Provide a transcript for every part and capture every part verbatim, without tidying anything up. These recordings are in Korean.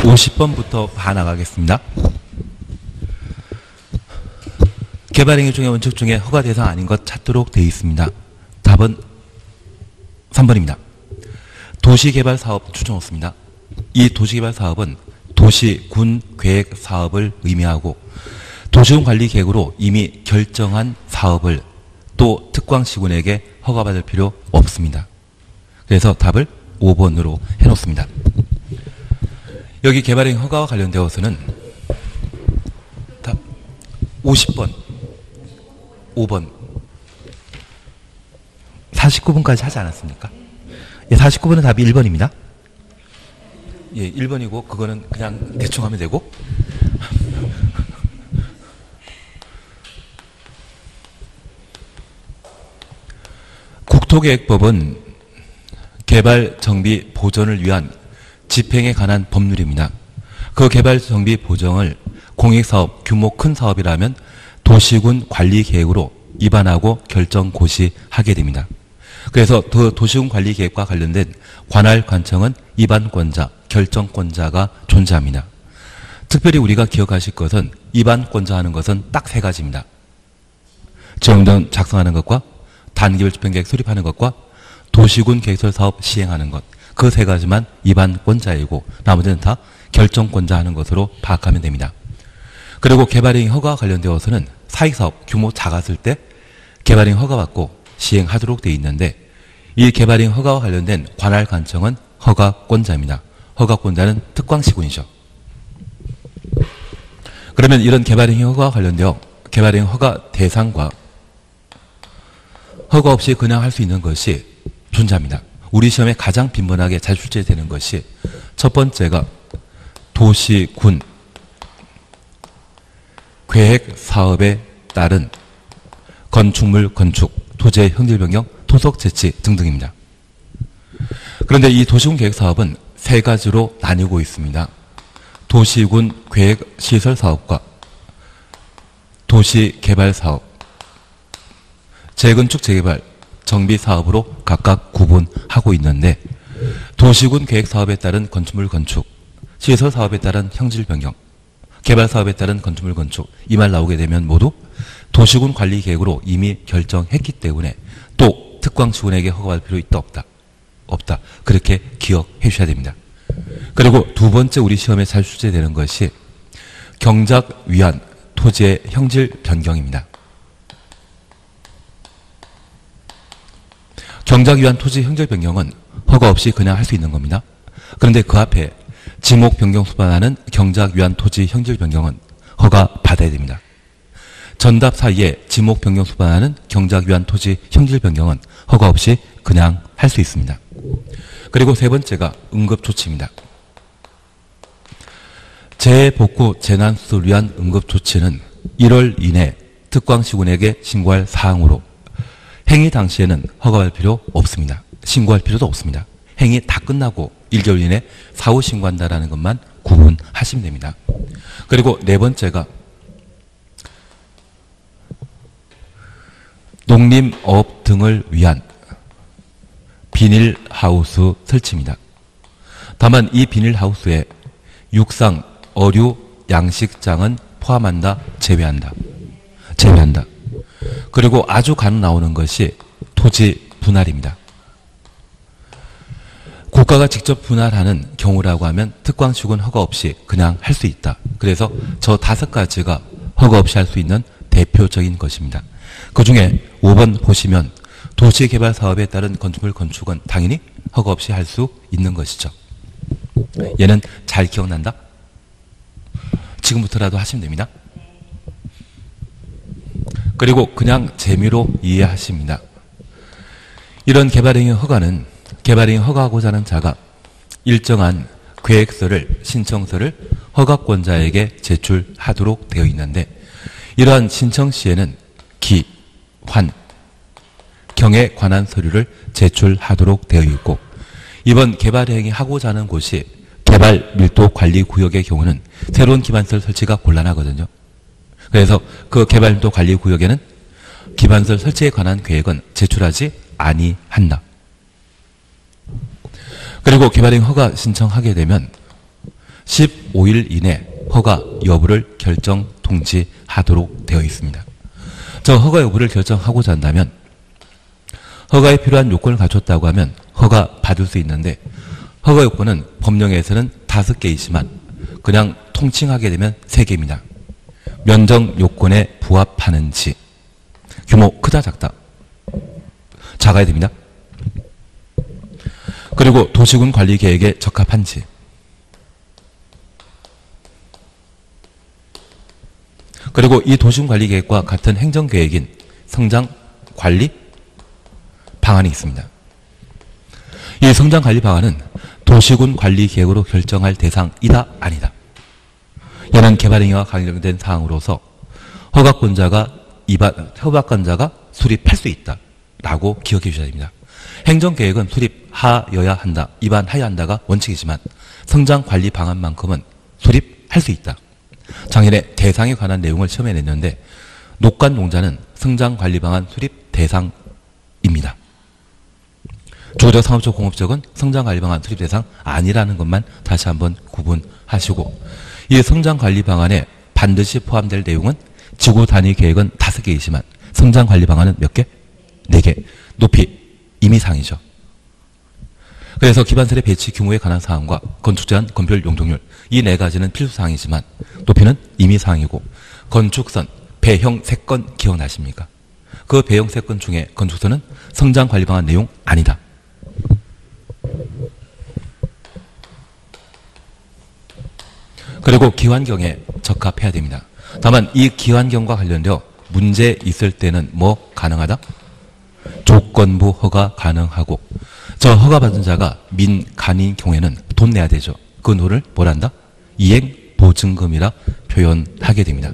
오십 번부터 봐나가겠습니다. 개발행위 중에 원칙 중에 허가 대상 아닌 것 찾도록 되어 있습니다. 답은 삼 번입니다. 도시개발사업 추천없습니다. 이 도시개발사업은 도시군 계획 사업을 의미하고 도시군 관리 계획으로 이미 결정한 사업을 또 특광시군에게 허가받을 필요 없습니다. 그래서 답을 오 번으로 해놓습니다. 여기 개발행위 허가와 관련되어서는 답 오십 번, 오 번, 사십구 번까지 하지 않았습니까? 예, 사십구 번은 답이 일 번입니다. 예, 일 번이고 그거는 그냥 대충 하면 되고 국토계획법은 개발, 정비, 보전을 위한 집행에 관한 법률입니다. 그 개발, 정비, 보정을 공익사업, 규모 큰 사업이라면 도시군 관리계획으로 입안하고 결정 고시하게 됩니다. 그래서 그 도시군 관리계획과 관련된 관할 관청은 입안권자, 결정권자가 존재합니다. 특별히 우리가 기억하실 것은 입안권자 하는 것은 딱 세 가지입니다. 지형등 작성하는 것과 단기별 집행계획 수립하는 것과 도시군 계획설 사업 시행하는 것. 그 세 가지만 입안권자이고 나머지는 다 결정권자 하는 것으로 파악하면 됩니다. 그리고 개발행위 허가와 관련되어서는 사익사업 규모 작았을 때 개발행위 허가받고 시행하도록 되어 있는데 이 개발행위 허가와 관련된 관할 관청은 허가권자입니다. 허가권자는 특광시군이죠. 그러면 이런 개발행위 허가와 관련되어 개발행위 허가 대상과 허가 없이 그냥 할 수 있는 것이 존재합니다. 우리 시험에 가장 빈번하게 잘 출제되는 것이 첫 번째가 도시군 계획 사업에 따른 건축물 건축, 토지의 형질 변경, 토속 채취 등등입니다. 그런데 이 도시군 계획 사업은 세 가지로 나뉘고 있습니다. 도시군 계획 시설 사업과 도시 개발 사업, 재건축 재개발, 정비 사업으로 각각 구분하고 있는데 도시군 계획 사업에 따른 건축물 건축, 시설 사업에 따른 형질 변경, 개발 사업에 따른 건축물 건축 이 말 나오게 되면 모두 도시군 관리 계획으로 이미 결정했기 때문에 또 특광시군에게 허가받을 필요 있다 없다? 없다. 그렇게 기억해 주셔야 됩니다. 그리고 두 번째 우리 시험에 잘 출제되는 것이 경작 위한 토지의 형질 변경입니다. 경작 위한 토지 형질 변경은 허가 없이 그냥 할 수 있는 겁니다. 그런데 그 앞에 지목 변경 수반하는 경작 위한 토지 형질 변경은 허가 받아야 됩니다. 전답 사이에 지목 변경 수반하는 경작 위한 토지 형질 변경은 허가 없이 그냥 할 수 있습니다. 그리고 세 번째가 응급조치입니다. 재복구 재난수를 위한 응급조치는 일월 이내 특광시군에게 신고할 사항으로 행위 당시에는 허가할 필요 없습니다. 신고할 필요도 없습니다. 행위 다 끝나고 일 개월 이내 사후 신고한다라는 것만 구분하시면 됩니다. 그리고 네 번째가 농림업 등을 위한 비닐하우스 설치입니다. 다만 이 비닐하우스에 육상, 어류, 양식장은 포함한다, 제외한다. 제외한다. 그리고 아주 간혹 나오는 것이 토지 분할입니다. 국가가 직접 분할하는 경우라고 하면 특광시군 허가 없이 그냥 할 수 있다. 그래서 저 다섯 가지가 허가 없이 할 수 있는 대표적인 것입니다. 그 중에 오 번 보시면 도시개발 사업에 따른 건축물 건축은 당연히 허가 없이 할 수 있는 것이죠. 얘는 잘 기억난다? 지금부터라도 하시면 됩니다. 그리고 그냥 재미로 이해하십니다. 이런 개발행위 허가는 개발행위 허가하고자 하는 자가 일정한 계획서를, 신청서를 허가권자에게 제출하도록 되어 있는데 이러한 신청 시에는 기, 환, 경에 관한 서류를 제출하도록 되어 있고 이번 개발행위 하고자 하는 곳이 개발 밀도 관리 구역의 경우는 새로운 기반시설 설치가 곤란하거든요. 그래서 그 개발밀도 관리 구역에는 기반시설 설치에 관한 계획은 제출하지 아니한다. 그리고 개발행위 허가 신청하게 되면 십오 일 이내 허가 여부를 결정 통지하도록 되어 있습니다. 저 허가 여부를 결정하고자 한다면 허가에 필요한 요건을 갖췄다고 하면 허가 받을 수 있는데 허가 요건은 법령에서는 다섯 개이지만 그냥 통칭하게 되면 세 개입니다. 면적 요건에 부합하는지, 규모 크다 작다, 작아야 됩니다. 그리고 도시군 관리 계획에 적합한지, 그리고 이 도시군 관리 계획과 같은 행정 계획인 성장 관리 방안이 있습니다. 이 성장 관리 방안은 도시군 관리 계획으로 결정할 대상이다 아니다. 얘는 개발행위와 관련된 사항으로서 허가권자가 이반, 허가권자가 수립할 수 있다라고 기억해 주셔야 됩니다. 행정계획은 수립하여야 한다, 입안하여야 한다가 원칙이지만 성장관리 방안만큼은 수립할 수 있다. 작년에 대상에 관한 내용을 시험에 냈는데 녹관농자는 성장관리 방안 수립 대상입니다. 주거적, 상업적, 공업적은 성장관리 방안 수립 대상 아니라는 것만 다시 한번 구분하시고, 이 성장관리 방안에 반드시 포함될 내용은 지구 단위 계획은 다섯 개이지만 성장관리 방안은 몇 개? 네 개. 높이 임의사항이죠. 그래서 기반설의 배치 규모에 관한 사항과 건축 제한, 건별 용적률 이 네 가지는 필수사항이지만 높이는 임의사항이고, 건축선, 배형 세 건 기억나십니까? 그 배형 세 건 중에 건축선은 성장관리 방안 내용 아니다. 그리고 기환경에 적합해야 됩니다. 다만 이 기환경과 관련되어 문제 있을 때는 뭐 가능하다? 조건부 허가 가능하고, 저 허가받은 자가 민간인 경우에는 돈 내야 되죠. 그 돈을 뭘 한다? 이행보증금이라 표현하게 됩니다.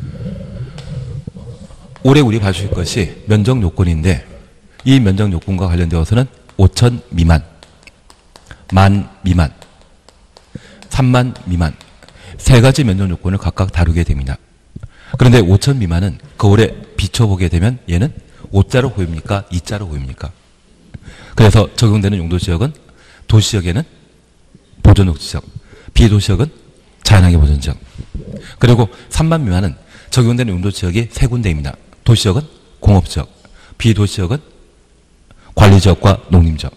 올해 우리 봐주실 것이 면적 요건인데, 이 면적 요건과 관련되어서는 오천 미만, 만 미만, 삼만 미만 세 가지 면적 요건을 각각 다루게 됩니다. 그런데 오천 미만은 거울에 비춰보게 되면 얘는 오자로 보입니까? 이자로 보입니까? 그래서 적용되는 용도지역은 도시지역에는 보존녹지지역, 비도시지역은 자연환경 보존지역. 그리고 삼만 미만은 적용되는 용도지역이 세 군데입니다. 도시지역은 공업지역, 비도시지역은 관리지역과 농림지역.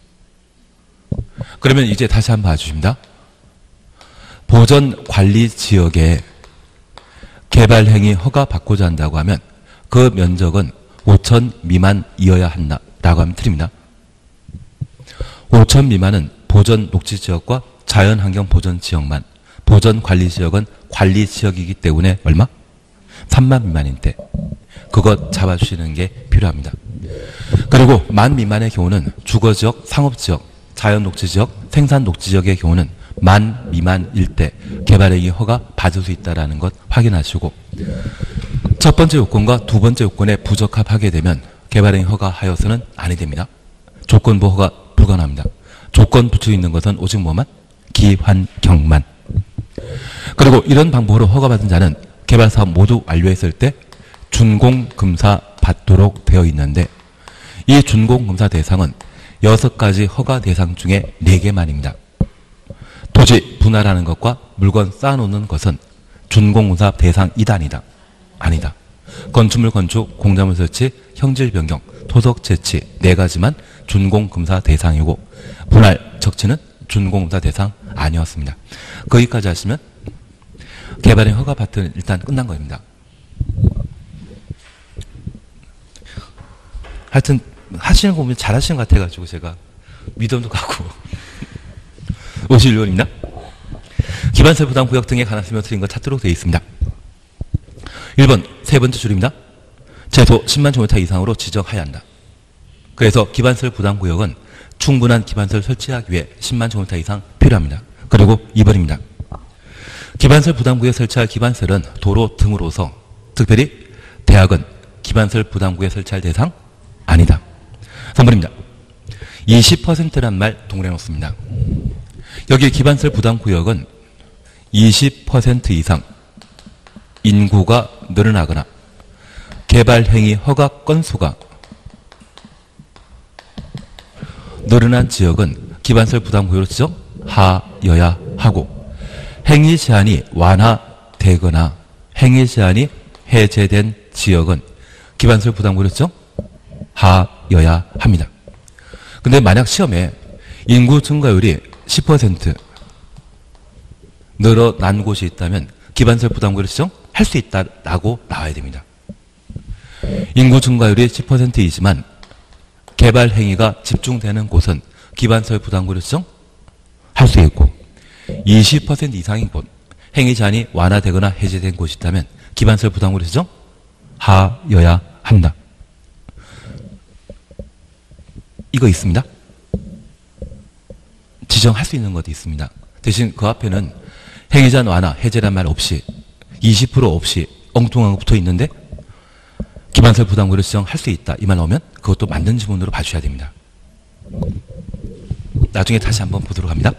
그러면 이제 다시 한번 봐주십니다. 보전관리지역에 개발행위 허가 받고자 한다고 하면 그 면적은 오천 미만이어야 한다라고 하면 틀립니다. 오천 미만은 보전 녹지지역과 자연환경 보전지역만, 보전관리지역은 관리지역이기 때문에 얼마? 삼만 미만인 때 그것 잡아주시는 게 필요합니다. 그리고 만 미만의 경우는 주거지역, 상업지역, 자연녹지지역, 생산녹지지역의 경우는 만 미만일 때 개발행위 허가 받을 수 있다는 것 확인하시고, 첫 번째 요건과 두 번째 요건에 부적합하게 되면 개발행위 허가하여서는 아니 됩니다. 조건부 허가 불가능합니다. 조건 붙여 있는 것은 오직 뭐만? 기환경만. 그리고 이런 방법으로 허가받은 자는 개발사업 모두 완료했을 때 준공검사 받도록 되어 있는데, 이 준공검사 대상은 여섯 가지 허가 대상 중에 네 개만입니다. 토지 분할하는 것과 물건 쌓아놓는 것은 준공검사 대상이다 아니다? 아니다. 건축물 건축, 공작물 설치, 형질 변경, 토석 채취 네 가지만 준공검사 대상이고, 분할 적치는 준공검사 대상 아니었습니다. 거기까지 하시면 개발행 허가 파트는 일단 끝난 겁니다. 하여튼 하시는 거 보면 잘하시는 것 같아가지고 제가 믿음도 가고 오십일 번입니다. 기반설 부담구역 등에 관한 설명 드린 것 찾도록 되어 있습니다. 일 번 세 번째 줄입니다. 최소 십만 제곱미터 이상으로 지정해야 한다. 그래서 기반설 부담구역은 충분한 기반설 설치하기 위해 십만 제곱미터 이상 필요합니다. 그리고 이 번입니다. 기반설 부담구역 설치할 기반설은 도로 등으로서, 특별히 대학은 기반설 부담구역 설치할 대상 아니다. 삼 번입니다. 이십 퍼센트란 말 동그래 놓습니다. 여기 기반설 부담구역은 이십 퍼센트 이상 인구가 늘어나거나 개발행위 허가 건수가 늘어난 지역은 기반설 부담구역으로 지정하여야 하고, 행위 제한이 완화되거나 행위 제한이 해제된 지역은 기반설 부담고려성 하여야 합니다. 근데 만약 시험에 인구 증가율이 십 퍼센트 늘어난 곳이 있다면 기반설 부담고려성 할 수 있다라고 나와야 됩니다. 인구 증가율이 십 퍼센트이지만 개발 행위가 집중되는 곳은 기반설 부담고려성 할 수 있고 이십 퍼센트 이상인 곳, 행위 제한이 완화되거나 해제된 곳이 있다면 기반설 부담고려성 하여야 한다. 이거 있습니다. 지정할 수 있는 것도 있습니다. 대신 그 앞에는 행위 제한 완화, 해제란 말 없이 이십 퍼센트 없이 엉뚱한 거 붙어 있는데 기반설 부담고려성 할 수 있다. 이 말 나오면 그것도 맞는 지문으로 봐주셔야 됩니다. 나중에 다시 한번 보도록 합니다.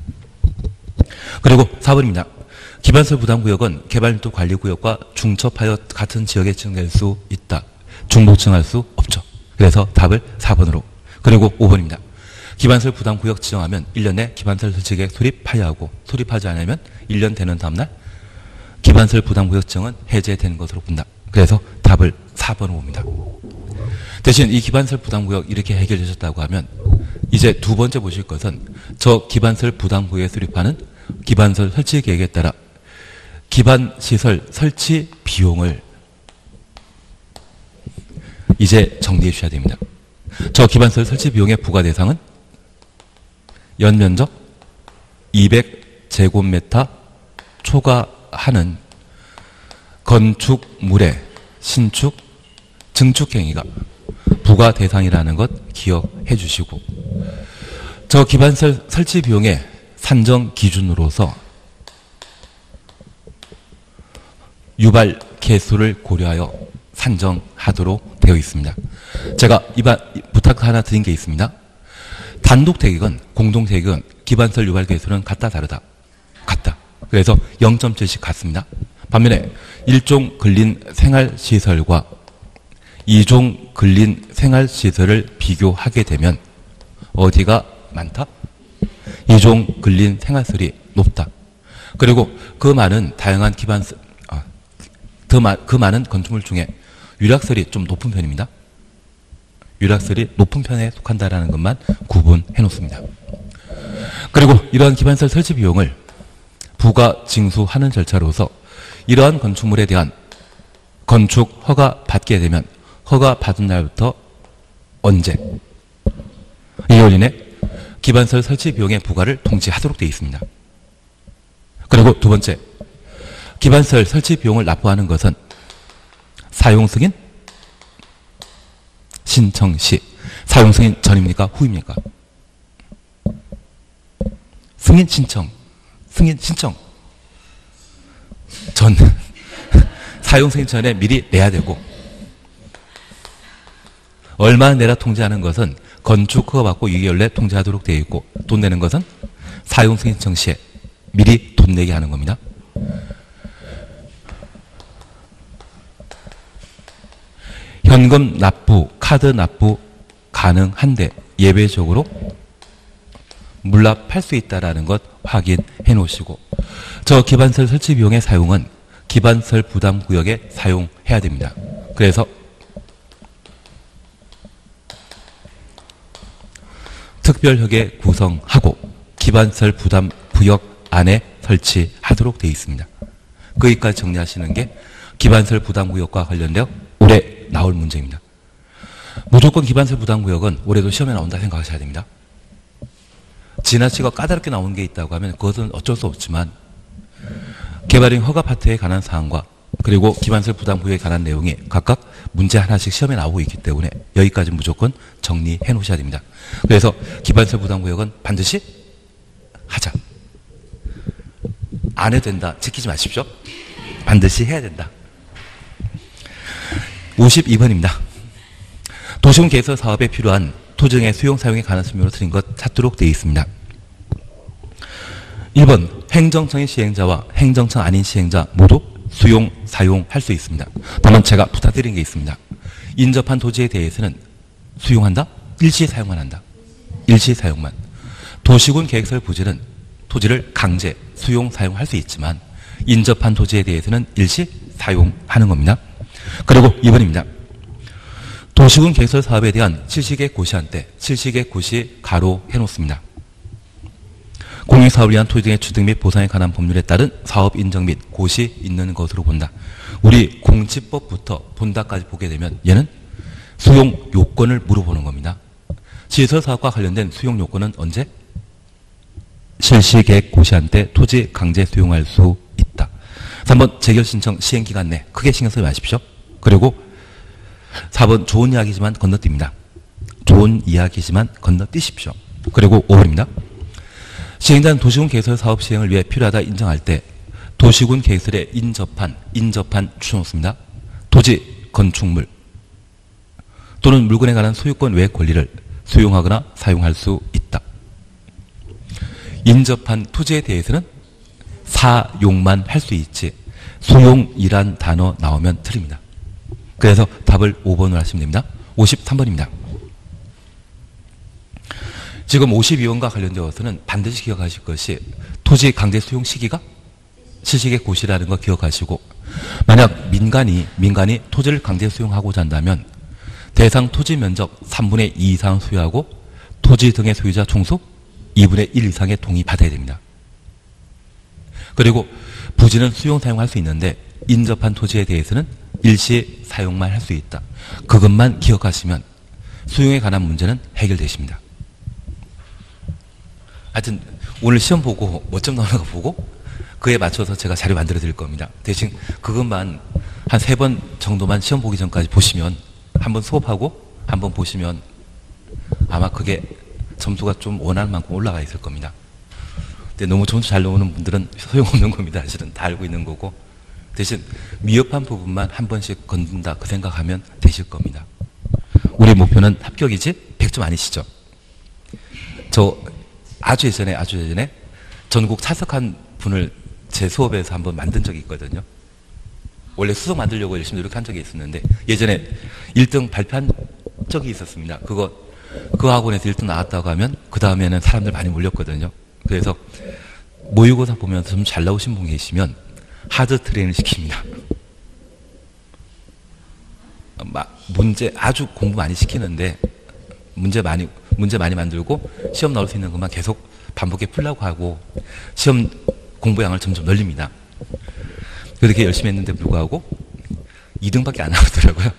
그리고 사 번입니다. 기반설 부담구역은 개발밀도 관리구역과 중첩하여 같은 지역에 지정될 수 있다. 중복지정할 수 없죠. 그래서 답을 사 번으로. 그리고 오 번입니다. 기반설 부담구역 지정하면 일 년 내 기반설 설치계획 수립하여야 하고 수립하지 않으면 일 년 되는 다음날 기반설 부담구역 지정은 해제되는 것으로 본다. 그래서 답을 사 번으로 봅니다. 대신 이 기반설 부담구역 이렇게 해결되셨다고 하면 이제 두 번째 보실 것은 저 기반설 부담구역에 수립하는 기반설 설치 계획에 따라 기반시설 설치 비용을 이제 정리해 주셔야 됩니다. 저 기반설 설치 비용의 부과 대상은 연면적 이백 제곱미터 초과하는 건축물의 신축, 증축 행위가 부과 대상이라는 것 기억해 주시고 저 기반설 설치 비용의 산정 기준으로서 유발 개수를 고려하여 산정하도록 되어 있습니다. 제가 이반 부탁 하나 드린 게 있습니다. 단독 대기건, 공동 대기건, 기반설 유발 개수는 같다 다르다. 같다. 그래서 영 점 칠씩 같습니다. 반면에 일종 근린 생활시설과 이종 근린 생활시설을 비교하게 되면 어디가 많다? 이종 근린 생활시설이 높다. 그리고 그 많은 다양한 기반, 아, 더 마, 그 많은 건축물 중에 유락설이 좀 높은 편입니다. 유락설이 높은 편에 속한다라는 것만 구분해 놓습니다. 그리고 이러한 기반설 설치 비용을 부가 징수하는 절차로서 이러한 건축물에 대한 건축 허가 받게 되면 허가 받은 날부터 언제 이 월 이내 기반설 설치 비용의 부과를 통지하도록 되어 있습니다. 그리고 두 번째, 기반설 설치 비용을 납부하는 것은 사용 승인 신청 시 사용 승인 전입니까? 후입니까? 승인 신청 승인 신청 전 사용 승인 전에 미리 내야 되고 얼마 내라 통지하는 것은 건축 허가 받고 이 개월 내 통지하도록 되어 있고 돈 내는 것은 사용 승인 신청 시에 미리 돈 내게 하는 겁니다. 현금 납부, 카드 납부 가능한데 예외적으로 물납할 수 있다는 것 확인해 놓으시고 저 기반설 설치 비용의 사용은 기반설 부담구역에 사용해야 됩니다. 그래서 특별협의 구성하고 기반설 부담구역 안에 설치하도록 되어 있습니다. 거기까지 정리하시는 게 기반설 부담구역과 관련되어 올해 나올 문제입니다. 무조건 기반설 부담구역은 올해도 시험에 나온다 생각하셔야 됩니다. 지나치게 까다롭게 나오는 게 있다고 하면 그것은 어쩔 수 없지만 개발인 허가 파트에 관한 사항과 그리고 기반설 부담구역에 관한 내용이 각각 문제 하나씩 시험에 나오고 있기 때문에 여기까지 무조건 정리해 놓으셔야 됩니다. 그래서 기반설 부담구역은 반드시 하자. 안 해도 된다. 지키지 마십시오. 반드시 해야 된다. 오십이 번입니다. 도시군 개설 사업에 필요한 토지의 수용 사용에 관한 설명으로 드린 것 찾도록 되어 있습니다. 일 번 행정청의 시행자와 행정청 아닌 시행자 모두 수용 사용할 수 있습니다. 다만 제가 부탁드린 게 있습니다. 인접한 토지에 대해서는 수용한다? 일시 사용만 한다. 일시 사용만. 도시군 계획설 부지는 토지를 강제 수용 사용할 수 있지만 인접한 토지에 대해서는 일시 사용하는 겁니다. 그리고 이 번입니다. 도시군 개설 사업에 대한 실시계획 고시한 때 실시계획 고시 가로 해놓습니다. 공익사업을 위한 토지 등의 취득 및 보상에 관한 법률에 따른 사업 인정 및 고시 있는 것으로 본다. 우리 공지법부터 본다까지 보게 되면 얘는 수용 요건을 물어보는 겁니다. 시설사업과 관련된 수용 요건은 언제? 실시계획 고시한 때 토지 강제 수용할 수 있다. 삼 번 재결신청 시행기간 내 크게 신경 쓰지 마십시오. 그리고 사 번 좋은 이야기지만 건너뜁니다. 좋은 이야기지만 건너뛰십시오. 그리고 오 번입니다. 시행자는 도시군 개설 사업 시행을 위해 필요하다 인정할 때 도시군 개설에 인접한 인접한 추놓습니다. 토지, 건축물 또는 물건에 관한 소유권 외 권리를 수용하거나 사용할 수 있다. 인접한 토지에 대해서는 사용만 할 수 있지 수용이란 단어 나오면 틀립니다. 그래서 답을 오 번으로 하시면 됩니다. 오십삼 번입니다. 지금 오십이 번과 관련되어서는 반드시 기억하실 것이 토지 강제 수용 시기가 실시계획 고시라는 거 기억하시고, 만약 민간이 민간이 토지를 강제 수용하고자 한다면 대상 토지 면적 삼분의 이 이상 소유하고 토지 등의 소유자 총수 이분의 일 이상의 동의 받아야 됩니다. 그리고 부지는 수용 사용할 수 있는데 인접한 토지에 대해서는 일시 사용만 할 수 있다. 그것만 기억하시면 수용에 관한 문제는 해결되십니다. 하여튼 오늘 시험 보고 뭐 점 나오는 거 보고 그에 맞춰서 제가 자료 만들어 드릴 겁니다. 대신 그것만 한 세 번 정도만 시험 보기 전까지 보시면, 한번 수업하고 한번 보시면 아마 그게 점수가 좀 원하는 만큼 올라가 있을 겁니다. 근데 너무 점수 잘 나오는 분들은 소용없는 겁니다. 사실은 다 알고 있는 거고, 대신 미흡한 부분만 한 번씩 건든다 그 생각하면 되실 겁니다. 우리 목표는 합격이지 백 점 아니시죠? 저 아주 예전에 아주 예전에 전국 차석한 분을 제 수업에서 한번 만든 적이 있거든요. 원래 수석 만들려고 열심히 노력한 적이 있었는데 예전에 일 등 발표한 적이 있었습니다. 그거 그 학원에서 일 등 나왔다고 하면 그 다음에는 사람들 많이 몰렸거든요. 그래서 모의고사 보면서 좀 잘 나오신 분 계시면 하드 트레이닝을 시킵니다. 문제 아주 공부 많이 시키는데 문제 많이 문제 많이 만들고 시험 나올 수 있는 것만 계속 반복해 풀려고 하고 시험 공부량을 점점 늘립니다. 그렇게 열심히 했는데 불구하고 이 등밖에 안 나오더라고요.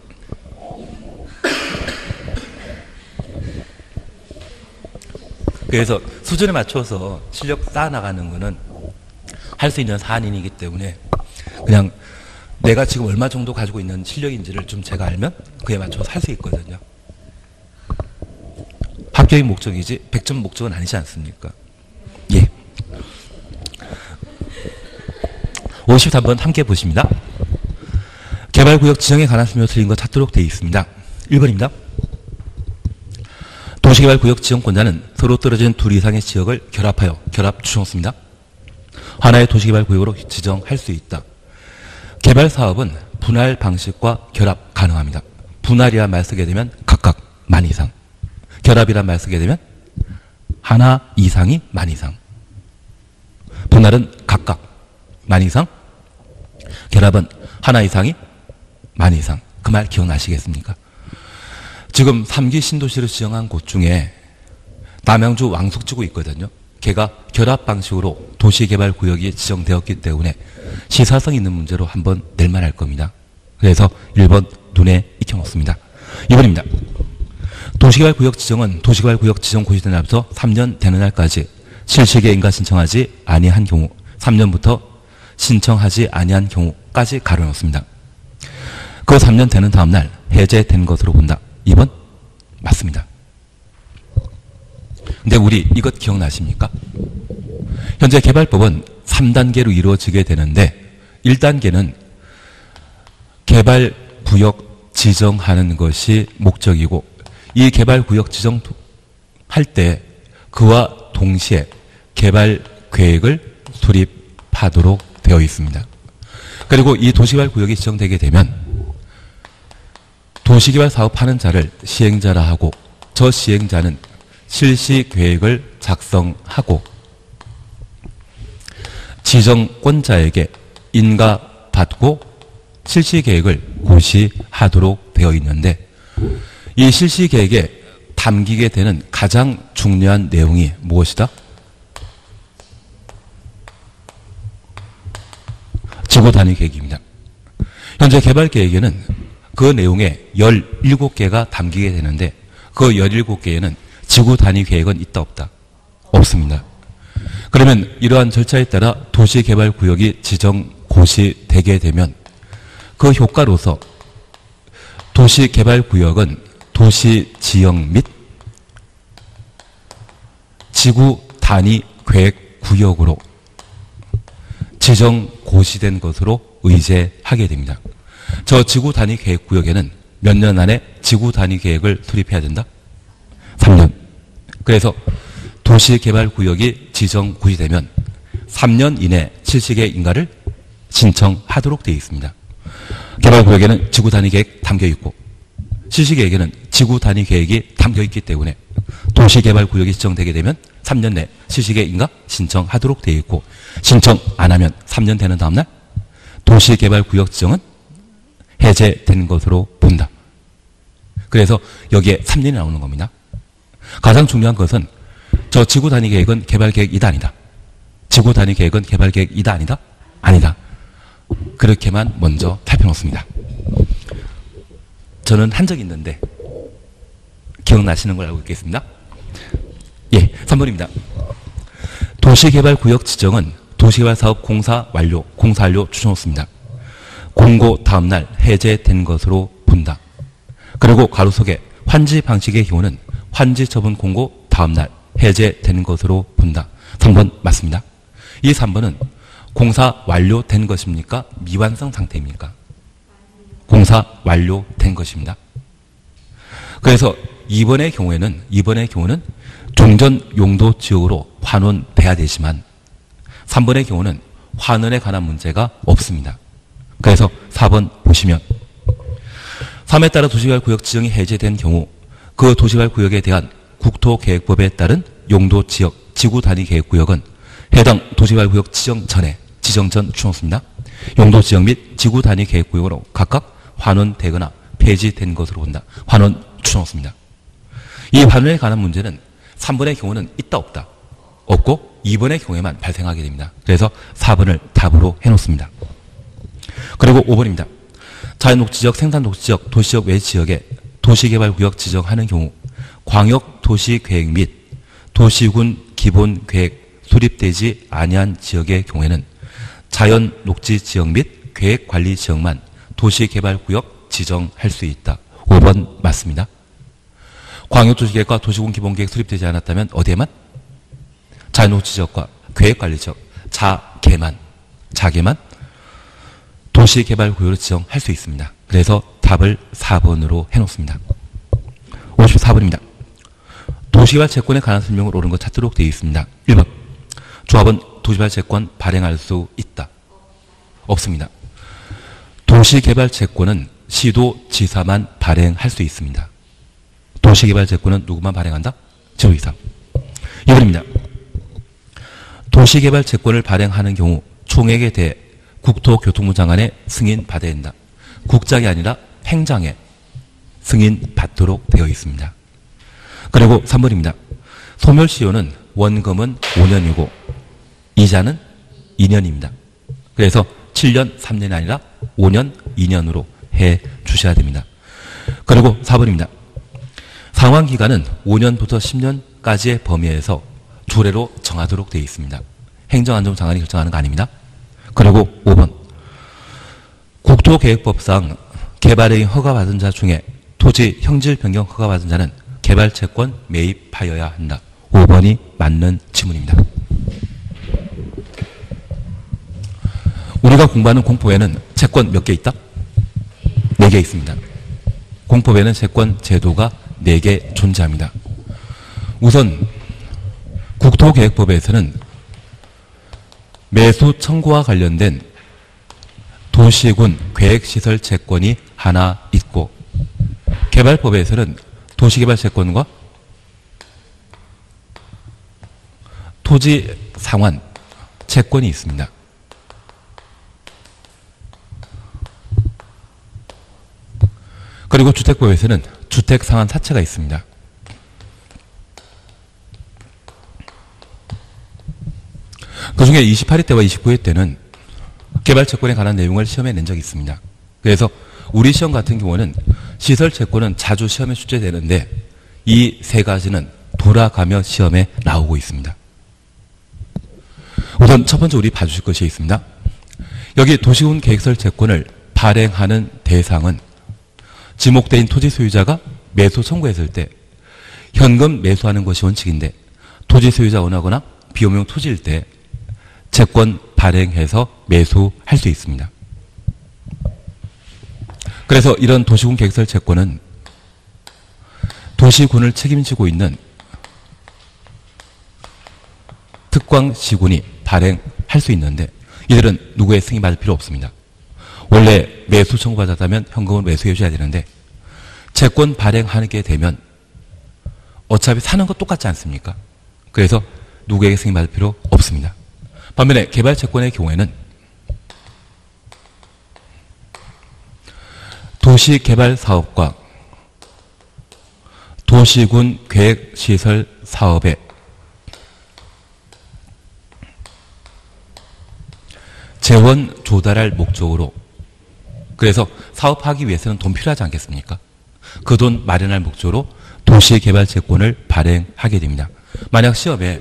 그래서 수준에 맞춰서 실력 쌓아나가는 거는 할 수 있는 사안이기 때문에 그냥 내가 지금 얼마 정도 가지고 있는 실력인지를 좀 제가 알면 그에 맞춰서 할 수 있거든요. 합격이 목적이지 백 점 목적은 아니지 않습니까? 예. 오십삼 번 함께 보십니다. 개발구역 지정에 관한 설명을 틀린 거 찾도록 되어 있습니다. 일 번입니다. 도시개발구역 지정권자는 서로 떨어진 둘 이상의 지역을 결합하여 결합 추정습니다. 하나의 도시개발구역으로 지정할 수 있다. 개발사업은 분할 방식과 결합 가능합니다. 분할이란 말 쓰게 되면 각각 만 이상, 결합이란 말 쓰게 되면 하나 이상이 만 이상. 분할은 각각 만 이상, 결합은 하나 이상이 만 이상. 그 말 기억나시겠습니까? 지금 삼 기 신도시를 지정한 곳 중에 남양주 왕숙지구 있거든요. 걔가 결합 방식으로 도시개발구역이 지정되었기 때문에 시사성 있는 문제로 한번 낼만할 겁니다. 그래서 일 번 눈에 익혀놓습니다. 이 번입니다. 도시개발구역 지정은 도시개발구역 지정 고시된 날부터 삼 년 되는 날까지 실시계획 인가 신청하지 아니한 경우, 삼 년부터 신청하지 아니한 경우까지 가려놓습니다. 그 삼 년 되는 다음 날 해제된 것으로 본다. 이 번 맞습니다. 근데 우리 이것 기억나십니까? 현재 개발법은 삼 단계로 이루어지게 되는데 일 단계는 개발구역 지정하는 것이 목적이고, 이 개발구역 지정할 때 그와 동시에 개발계획을 수립하도록 되어 있습니다. 그리고 이 도시개발구역이 지정되게 되면 도시개발 사업하는 자를 시행자라 하고 저 시행자는 실시계획을 작성하고 지정권자에게 인가받고 실시계획을 고시하도록 되어 있는데 이 실시계획에 담기게 되는 가장 중요한 내용이 무엇이다? 지구단위계획입니다. 현재 개발계획에는 그 내용에 열일곱 개가 담기게 되는데 그 열일곱 개에는 지구단위계획은 있다 없다? 없습니다. 그러면 이러한 절차에 따라 도시개발구역이 지정 고시되게 되면 그 효과로서 도시개발구역은 도시지형 및 지구단위계획구역으로 지정 고시된 것으로 의제하게 됩니다. 저 지구단위계획구역에는 몇 년 안에 지구단위계획을 수립해야 된다? 삼 년. 그래서 도시개발구역이 지정 고시되면 삼 년 이내 실시계획 인가를 신청하도록 되어 있습니다. 개발구역에는 지구단위계획 담겨있고 실시계획에는 지구단위계획이 담겨있기 때문에 도시개발구역이 지정되게 되면 삼 년 내 실시계획 인가 신청하도록 되어 있고 신청 안 하면 삼 년 되는 다음날 도시개발구역 지정은 해제된 것으로 본다. 그래서 여기에 삼 년이 나오는 겁니다. 가장 중요한 것은 저 지구단위계획은 개발계획이다 아니다. 지구단위계획은 개발계획이다 아니다. 아니다. 그렇게만 먼저 살펴놓습니다. 저는 한 적이 있는데 기억나시는 걸 알고 있겠습니다. 예, 삼 번입니다. 도시개발구역 지정은 도시개발사업 공사 완료, 공사 완료 추천없습니다. 공고 다음날 해제된 것으로 본다. 그리고 가로 속에 환지 방식의 경우는 환지 처분 공고 다음날 해제된 것으로 본다. 삼 번 맞습니다. 이 삼 번은 공사 완료된 것입니까? 미완성 상태입니까? 공사 완료된 것입니다. 그래서 이 번의 경우에는 이 번의 경우는 종전 용도 지역으로 환원돼야 되지만 삼 번의 경우는 환원에 관한 문제가 없습니다. 그래서 사 번 보시면 삼에 따라 도시개발구역 지정이 해제된 경우 그 도시개발구역에 대한 국토계획법에 따른 용도지역 지구단위계획구역은 해당 도시개발구역 지정 전에 지정 전 추천없습니다. 용도지역 및 지구단위계획구역으로 각각 환원되거나 폐지된 것으로 본다. 환원 추천없습니다. 이 환원에 관한 문제는 삼 번의 경우는 있다 없다? 없고 이 번의 경우에만 발생하게 됩니다. 그래서 사 번을 답으로 해놓습니다. 그리고 오 번입니다. 자연녹지지역, 생산녹지지역, 도시지역 외 지역에 도시개발구역 지정하는 경우 광역도시계획 및 도시군 기본계획 수립되지 아니한 지역의 경우에는 자연녹지지역 및 계획관리지역만 도시개발구역 지정할 수 있다. 오 번 맞습니다. 광역도시계획과 도시군 기본계획 수립되지 않았다면 어디에만? 자연녹지지역과 계획관리지역, 자개만, 자개만 도시개발구역으로 지정할 수 있습니다. 그래서 답을 사 번으로 해놓습니다. 오십사 번입니다. 도시개발 채권에 관한 설명을 옳은 것 찾도록 되어 있습니다. 일 번. 조합은 도시개발 채권 발행할 수 있다. 없습니다. 도시개발 채권은 시도지사만 발행할 수 있습니다. 도시개발 채권은 누구만 발행한다? 지도지사. 이 번입니다. 도시개발 채권을 발행하는 경우 총액에 대해 국토교통부 장관의 승인 받아야 된다. 국장이 아니라 행장에 승인 받도록 되어 있습니다. 그리고 삼 번입니다. 소멸시효는 원금은 오 년이고 이자는 이 년입니다. 그래서 칠 년, 삼 년이 아니라 오 년, 이 년으로 해 주셔야 됩니다. 그리고 사 번입니다. 상환기간은 오 년부터 십 년까지의 범위에서 조례로 정하도록 되어 있습니다. 행정안전부 장관이 결정하는 거 아닙니다. 그리고 오 번. 국토계획법상 개발의 허가받은 자 중에 토지 형질 변경 허가받은 자는 개발채권 매입하여야 한다. 오 번이 맞는 지문입니다. 우리가 공부하는 공법에는 채권 몇 개 있다? 네 개 있습니다. 공법에는 채권 제도가 네 개 존재합니다. 우선 국토계획법에서는 매수 청구와 관련된 도시군 계획시설 채권이 하나 있고 개발법에서는 도시개발 채권과 토지 상환 채권이 있습니다. 그리고 주택법에서는 주택 상한 사채가 있습니다. 그 중에 이십팔 회 때와 이십구 회 때는 개발채권에 관한 내용을 시험에 낸 적이 있습니다. 그래서 우리 시험 같은 경우는 시설채권은 자주 시험에 출제되는데 이 세 가지는 돌아가며 시험에 나오고 있습니다. 우선 첫 번째 우리 봐주실 것이 있습니다. 여기 도시군 계획설 채권을 발행하는 대상은 지목대인 토지 소유자가 매수 청구했을 때 현금 매수하는 것이 원칙인데 토지 소유자 원하거나 비용용 토지일 때 채권 발행해서 매수할 수 있습니다. 그래서 이런 도시군 계획설 채권은 도시군을 책임지고 있는 특광시군이 발행할 수 있는데 이들은 누구의 승인 받을 필요 없습니다. 원래 매수 청구받았다면 현금을 매수해 줘야 되는데 채권 발행하게 되면 어차피 사는 거 똑같지 않습니까? 그래서 누구에게 승인 받을 필요 없습니다. 반면에 개발채권의 경우에는 도시개발사업과 도시군 계획시설 사업에 재원 조달할 목적으로, 그래서 사업하기 위해서는 돈 필요하지 않겠습니까? 그 돈 마련할 목적으로 도시개발채권을 발행하게 됩니다. 만약 시험에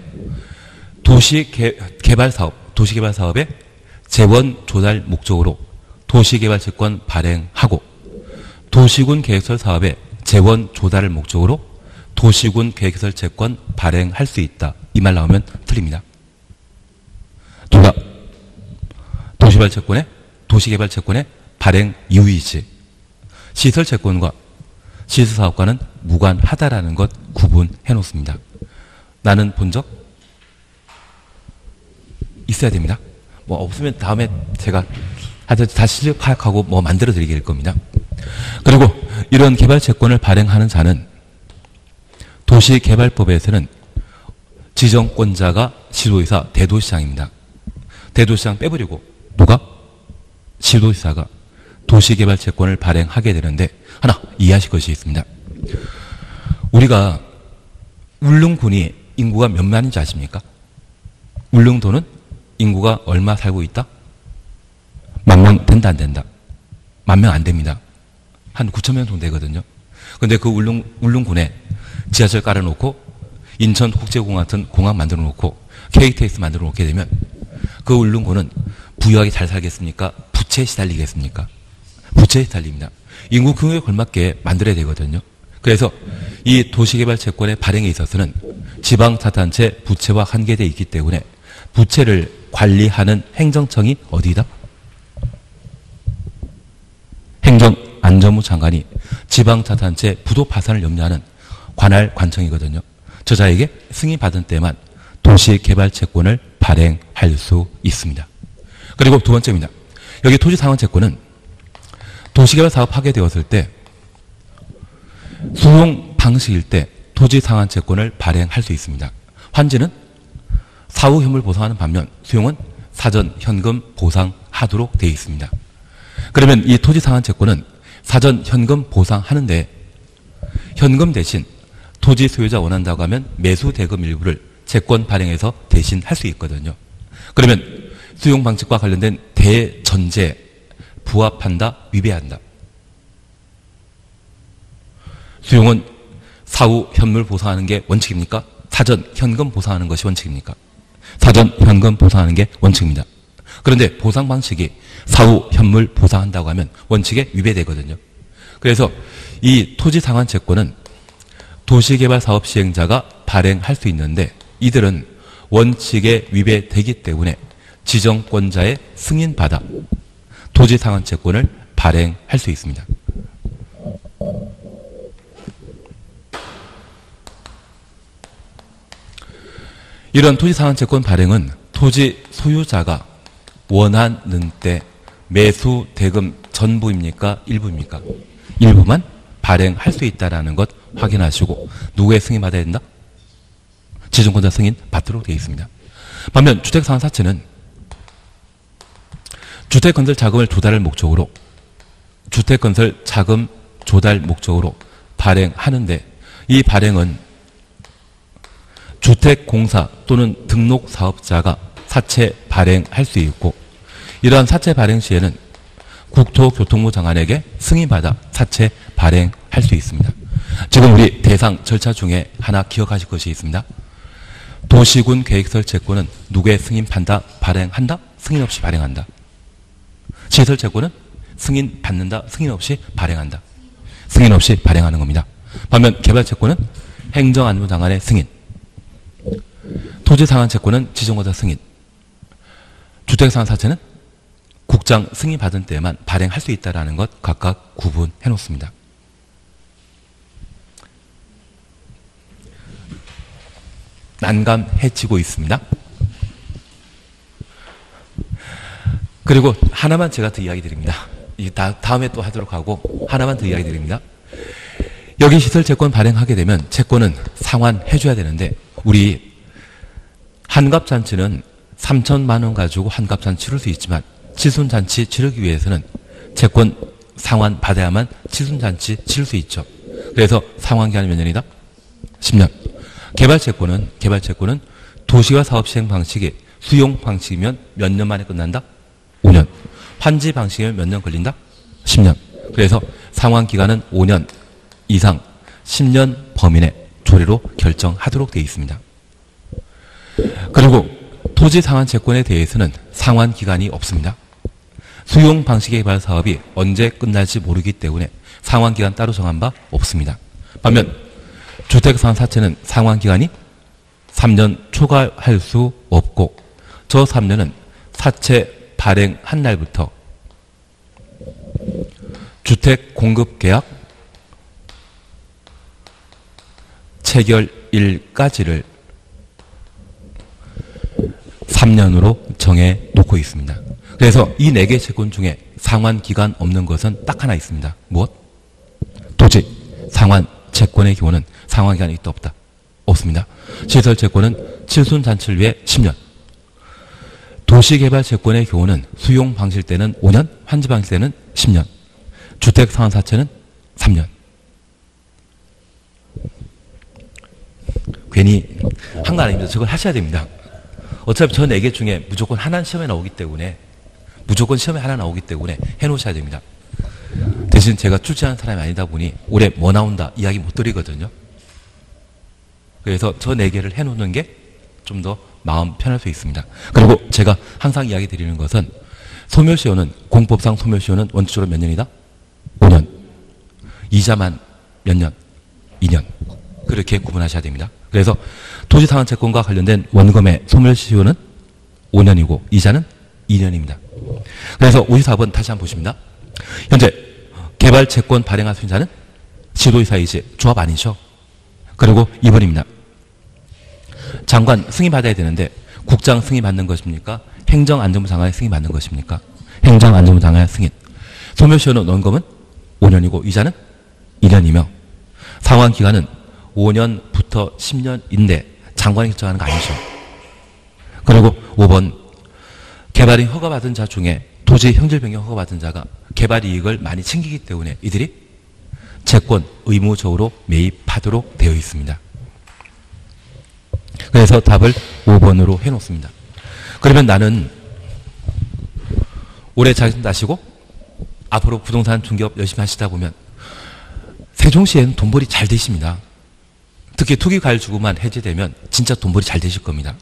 도시개발사업, 도시개발사업에 재원 조달 목적으로 도시개발채권 발행하고 도시군 계획설 사업에 재원 조달을 목적으로 도시군 계획설 채권 발행할 수 있다. 이 말 나오면 틀립니다. 둘 다 도시개발채권의 도시개발채권의 발행 이유이지 시설채권과 시설사업과는 무관하다라는 것 구분해 놓습니다. 나는 본 적 있어야 됩니다. 뭐 없으면 다음에 제가 하여튼 다시 실력 파악하고 뭐 만들어 드리게 될 겁니다. 그리고 이런 개발채권을 발행하는 자는 도시개발법에서는 지정권자가 시도의사 대도시장입니다. 대도시장 빼버리고 누가? 시도지사가 도시개발채권을 발행하게 되는데 하나 이해하실 것이 있습니다. 우리가 울릉군이 인구가 몇만인지 아십니까? 울릉도는 인구가 얼마 살고 있다? 만 명 된다 안 된다? 만 명 안 됩니다. 한 구천 명 정도 되거든요. 그런데 그 울릉, 울릉군에 지하철 깔아놓고 인천국제공항 같은 공항 만들어 놓고 케이티엑스 만들어 놓게 되면 그 울릉군은 부유하게 잘 살겠습니까? 부채에 시달리겠습니까? 부채에 시달립니다. 인구 규모에 걸맞게 만들어야 되거든요. 그래서 이 도시개발채권의 발행에 있어서는 지방자치단체 부채와 한계되어 있기 때문에 부채를 관리하는 행정청이 어디다? 행정안전부 장관이 지방자치단체 부도 파산을 염려하는 관할 관청이거든요. 저자에게 승인받은 때만 도시개발채권을 발행할 수 있습니다. 그리고 두 번째입니다. 여기 토지상환채권은 도시개발 사업하게 되었을 때 수용 방식일 때 토지상환채권을 발행할 수 있습니다. 환지는 사후 현물 보상하는 반면 수용은 사전 현금 보상하도록 되어 있습니다. 그러면 이 토지상환채권은 사전 현금 보상하는데 현금 대신 토지 소유자 원한다고 하면 매수 대금 일부를 채권 발행해서 대신 할 수 있거든요. 그러면 수용 방식과 관련된 대전제 부합한다, 위배한다. 수용은 사후 현물 보상하는 게 원칙입니까? 사전 현금 보상하는 것이 원칙입니까? 사전 현금 보상하는 게 원칙입니다. 그런데 보상 방식이 사후 현물 보상한다고 하면 원칙에 위배되거든요. 그래서 이 토지 상환 채권은 도시개발 사업 시행자가 발행할 수 있는데 이들은 원칙에 위배되기 때문에 지정권자의 승인받아 토지 상환 채권을 발행할 수 있습니다. 이런 토지 상환 채권 발행은 토지 소유자가 원하는 때 매수 대금 전부입니까? 일부입니까? 일부만 발행할 수 있다는 것 확인하시고 누구의 승인 받아야 된다? 지정권자 승인 받도록 되어 있습니다. 반면 주택상환 사채는 주택건설 자금을 조달할 목적으로 주택건설 자금 조달 목적으로 발행하는데 이 발행은 주택공사 또는 등록사업자가 사채 발행할 수 있고 이러한 사채 발행 시에는 국토교통부 장관에게 승인받아 사채 발행할 수 있습니다. 지금 우리 대상 절차 중에 하나 기억하실 것이 있습니다. 도시군 계획설 채권은 누구의 승인 판다? 발행한다? 승인 없이 발행한다. 시설 채권은 승인 받는다? 승인 없이 발행한다. 승인 없이 발행하는 겁니다. 반면 개발 채권은 행정안전부 장관의 승인, 토지상환 채권은 지정거자 승인, 주택상환 사채는 국장 승인 받은 때만 발행할 수 있다는 것 각각 구분해 놓습니다. 난감해지고 있습니다. 그리고 하나만 제가 더 이야기 드립니다. 다음에 또 하도록 하고 하나만 더 이야기 드립니다. 여기 시설채권 발행하게 되면 채권은 상환해 줘야 되는데 우리 한갑잔치는 삼천만 원 가지고 한갑잔치 치를 수 있지만 칠순잔치 치르기 위해서는 채권 상환 받아야만 칠순잔치 치를 수 있죠. 그래서 상환기간이 몇 년이다? 십 년. 개발채권은 개발채권은 도시화 사업 시행 방식이 수용 방식이면 몇 년 만에 끝난다? 오 년. 환지 방식이면 몇 년 걸린다? 십 년. 그래서 상환기간은 오 년 이상 십 년 범위 내 조례로 결정하도록 되어 있습니다. 그리고 토지 상환 채권에 대해서는 상환 기간이 없습니다. 수용 방식의 개발 사업이 언제 끝날지 모르기 때문에 상환 기간 따로 정한 바 없습니다. 반면 주택 상환 사채는 상환 기간이 삼 년 초과할 수 없고 저 삼 년은 사채 발행한 날부터 주택 공급 계약 체결일까지를 삼 년으로 정해 놓고 있습니다. 그래서 이 네 개 채권 중에 상환 기간 없는 것은 딱 하나 있습니다. 무엇? 토지 상환 채권의 경우는 상환 기간이 있다 없다? 없습니다. 시설 채권은 칠순잔치를 위해 십 년. 도시개발 채권의 경우는 수용 방식 때는 오 년, 환지 방식 때는 십 년. 주택 상환 사채는 삼 년. 괜히 한 거 아닙니다. 저걸 하셔야 됩니다. 어차피 저 네 개 중에 무조건 하나는 시험에 나오기 때문에 무조건 시험에 하나 나오기 때문에 해놓으셔야 됩니다. 대신 제가 출제하는 사람이 아니다 보니 올해 뭐 나온다 이야기 못 드리거든요. 그래서 저 네 개를 해놓는 게 좀 더 마음 편할 수 있습니다. 그리고 제가 항상 이야기 드리는 것은 소멸시효는 공법상 소멸시효는 원칙적으로 몇 년이다? 오 년. 이자만 몇 년? 이 년. 그렇게 구분하셔야 됩니다. 그래서 토지상환 채권과 관련된 원금의 소멸시효는 오 년이고 이자는 이 년입니다. 그래서 오십사 번 다시 한번 보십니다. 현재 개발채권 발행할 수 있는 자는 시도의사이지 조합 아니죠. 그리고 이 번입니다. 장관 승인받아야 되는데 국장 승인받는 것입니까? 행정안전부 장관의 승인받는 것입니까? 행정안전부 장관의 승인. 소멸시효는 원금은 오 년이고 이자는 이 년이며 상환기간은 오 년부터 십 년인데 장관이 결정하는 거 아니죠. 그리고 오 번 개발이 허가받은 자 중에 토지 형질 변경 허가받은 자가 개발 이익을 많이 챙기기 때문에 이들이 채권 의무적으로 매입하도록 되어 있습니다. 그래서 답을 오 번으로 해놓습니다. 그러면 나는 올해 자격증 따시고 앞으로 부동산 중개업 열심히 하시다 보면 세종시에는 돈벌이 잘 되십니다. 특히 투기과열주구만 해제되면 진짜 돈벌이 잘 되실 겁니다.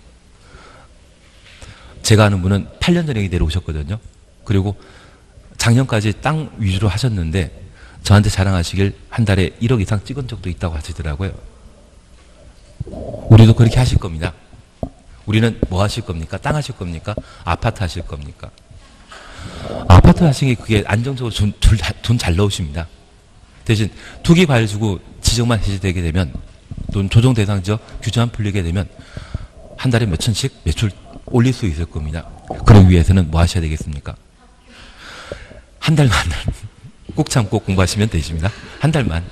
제가 아는 분은 팔 년 전에 내려오셨거든요. 그리고 작년까지 땅 위주로 하셨는데 저한테 자랑하시길 한 달에 일억 이상 찍은 적도 있다고 하시더라고요. 우리도 그렇게 하실 겁니다. 우리는 뭐 하실 겁니까? 땅 하실 겁니까? 아파트 하실 겁니까? 아파트 하시는 게 그게 안정적으로 돈 잘 넣으십니다. 대신 투기과열주구 지정만 해제되게 되면 돈 조정 대상 지역 규제만 풀리게 되면 한 달에 몇 천씩 매출 올릴 수 있을 겁니다. 그러기 위해서는 뭐 하셔야 되겠습니까? 한 달만 꾹 참고 공부하시면 되십니다. 한 달만.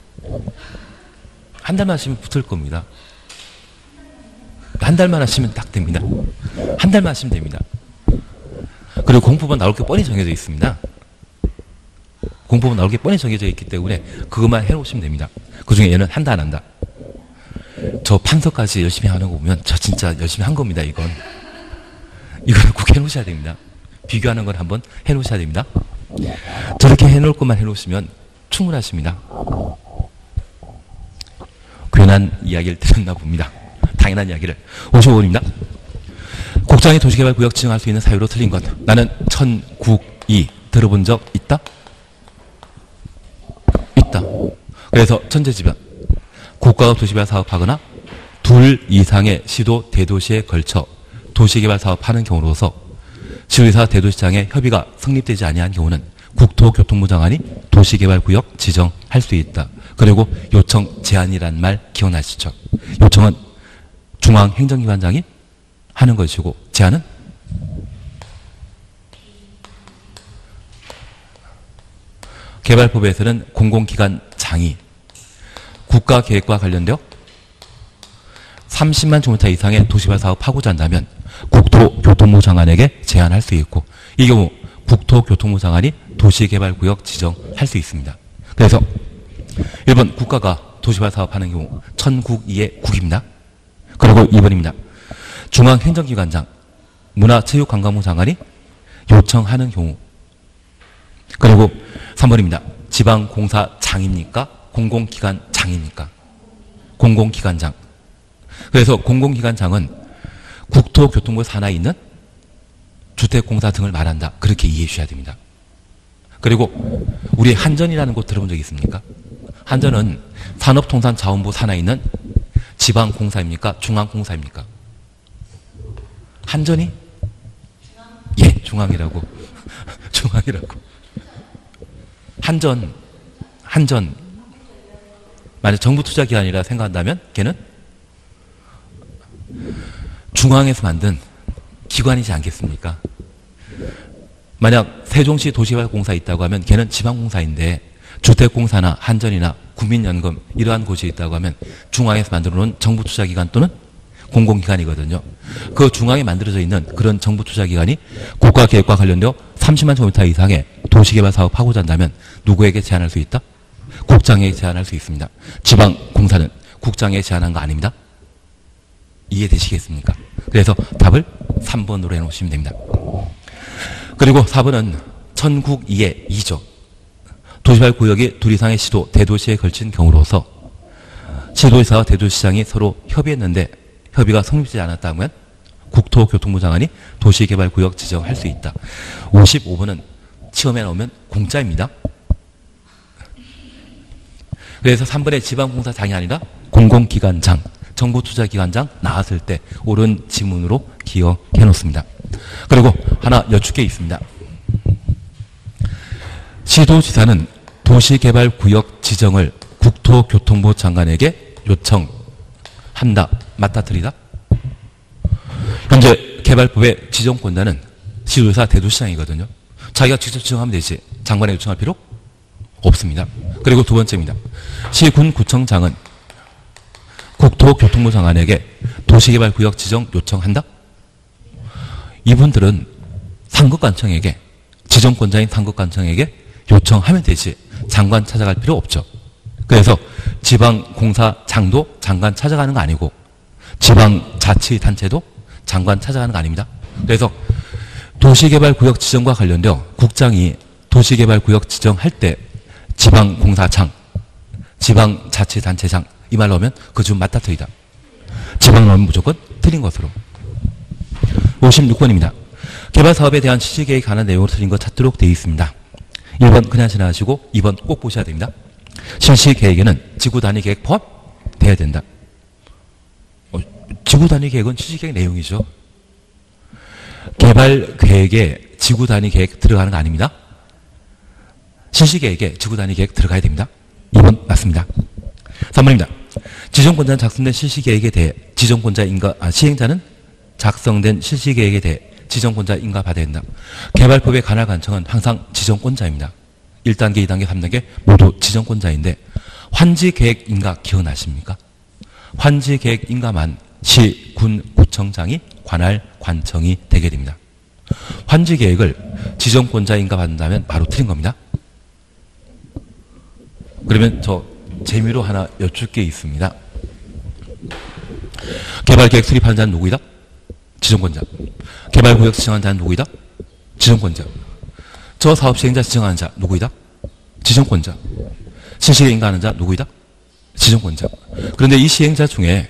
한 달만 하시면 붙을 겁니다. 한 달만 하시면 딱 됩니다. 한 달만 하시면 됩니다. 그리고 공부만 나올 게 뻔히 정해져 있습니다. 공법은 나올 게 뻔히 정해져 있기 때문에 그것만 해놓으시면 됩니다. 그 중에 얘는 한다 안 한다. 저 판서까지 열심히 하는 거 보면 저 진짜 열심히 한 겁니다. 이건. 이걸 꼭 해놓으셔야 됩니다. 비교하는 걸 한번 해놓으셔야 됩니다. 저렇게 해놓을 것만 해놓으시면 충분하십니다. 괜한 이야기를 드렸나 봅니다. 당연한 이야기를. 오십오 번입니다. 국장이 도시개발구역 지정할 수 있는 사유로 틀린 것. 나는 천국이 들어본 적 있다? 있다. 그래서 천재지변. 국가가 도시개발 사업하거나 둘 이상의 시도 대도시에 걸쳐 도시개발 사업하는 경우로서 시도지사 대도시장의 협의가 성립되지 아니한 경우는 국토교통부 장관이 도시개발구역 지정할 수 있다. 그리고 요청 제한이란 말 기억나시죠? 요청은 중앙행정기관장이 하는 것이고 제한은 개발법에서는 공공기관장이 국가계획과 관련되어 삼십만 제곱미터 이상의 도시개발 사업하고자 한다면 국토교통부 장관에게 제한할 수 있고 이 경우 국토교통부 장관이 도시개발구역 지정할 수 있습니다. 그래서 일 번 국가가 도시개발 사업하는 경우 천국이의 국입니다. 그리고 이 번입니다. 중앙행정기관장, 문화체육관광부 장관이 요청하는 경우. 그리고 삼 번입니다. 지방공사장입니까? 공공기관장입니까? 공공기관장. 그래서 공공기관장은 국토교통부 산하에 있는 주택공사 등을 말한다. 그렇게 이해해 주셔야 됩니다. 그리고 우리 한전이라는 곳 들어본 적 있습니까? 한전은 산업통상자원부 산하에 있는 지방공사입니까? 중앙공사입니까? 한전이? 예, 중앙이라고. 중앙이라고. 한전, 한전. 만약 정부 투자기관이라 생각한다면 걔는 중앙에서 만든 기관이지 않겠습니까? 만약 세종시 도시개발공사 있다고 하면 걔는 지방공사인데 주택공사나 한전이나 국민연금 이러한 곳이 있다고 하면 중앙에서 만들어 놓은 정부 투자기관 또는 공공기관이거든요. 그 중앙에 만들어져 있는 그런 정부 투자기관이 국가계획과 관련되어 삼십만 제곱미터 이상의 도시개발 사업하고자 한다면 누구에게 제한할 수 있다? 국장에게 제한할 수 있습니다. 지방공사는 국장에게 제한한 거 아닙니다. 이해되시겠습니까? 그래서 답을 삼 번으로 해놓으시면 됩니다. 그리고 사 번은 천국 이의 이죠. 도시개발 구역이 둘 이상의 시도, 대도시에 걸친 경우로서 시도지사와 대도시장이 서로 협의했는데 협의가 성립되지 않았다면 국토교통부 장관이 도시개발구역 지정할 수 있다. 오십오 번은 시험에 나오면 공짜입니다. 그래서 삼 번에 지방공사장이 아니라 공공기관장, 정부투자기관장 나왔을 때 옳은 지문으로 기억해 놓습니다. 그리고 하나 여쭙 게 있습니다. 시도지사는 도시개발구역 지정을 국토교통부 장관에게 요청한다. 맞다 틀리다? 현재 개발법의 지정권자는 시도지사 대도시장이거든요. 자기가 직접 지정하면 되지 장관에 요청할 필요 없습니다. 그리고 두 번째입니다. 시군구청장은 국토교통부 장관에게 도시개발구역 지정 요청한다? 이분들은 상급관청에게, 지정권자인 상급관청에게 요청하면 되지 장관 찾아갈 필요 없죠. 그래서 지방공사장도 장관 찾아가는 거 아니고 지방자치단체도 장관 찾아가는 거 아닙니다. 그래서 도시개발구역 지정과 관련되어 국장이 도시개발구역 지정할 때 지방공사장, 지방자치단체장 이 말로 하면 그 중 맞다 틀리다. 지방은 무조건 틀린 것으로. 오십육 번입니다. 개발사업에 대한 실시계획에 관한 내용으로 틀린 거 찾도록 되어 있습니다. 일 번 그냥 지나가시고 이 번 꼭 보셔야 됩니다. 실시계획에는 지구단위계획 포함돼야 된다. 어, 지구단위계획은 실시계획 내용이죠. 개발계획에 지구단위계획 들어가는 거 아닙니다. 실시계획에 지구단위계획 들어가야 됩니다. 이 번 맞습니다. 삼 번입니다. 지정권자는 작성된 실시계획에 대해 지정권자 인가, 아, 시행자는 작성된 실시계획에 대해 지정권자 인가 받아야 된다. 개발법의 관할 관청은 항상 지정권자입니다. 일 단계, 이 단계, 삼 단계 모두 지정권자인데 환지계획 인가 기억나십니까? 환지계획 인가만 시, 군, 구청장이 관할 관청이 되게 됩니다. 환지계획을 지정권자 인가 받는다면 바로 틀린 겁니다. 그러면 저 재미로 하나 여쭐 게 있습니다. 개발계획 수립하는 자는 누구이다? 지정권자. 개발구역 지정하는 자는 누구이다? 지정권자. 저 사업 시행자 지정하는 자 누구이다? 지정권자. 실시에 인가하는 자 누구이다? 지정권자. 그런데 이 시행자 중에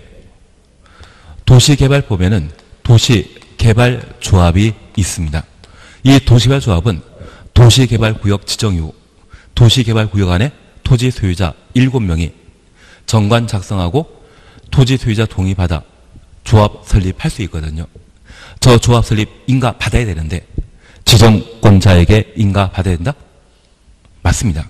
도시개발법에는 도시개발조합이 있습니다. 이 도시개발조합은 도시개발구역 지정 이후 도시개발구역 안에 토지 소유자 일곱 명이 정관 작성하고 토지 소유자 동의받아 조합 설립할 수 있거든요. 저 조합 설립 인가 받아야 되는데 지정권자에게 인가 받아야 된다? 맞습니다.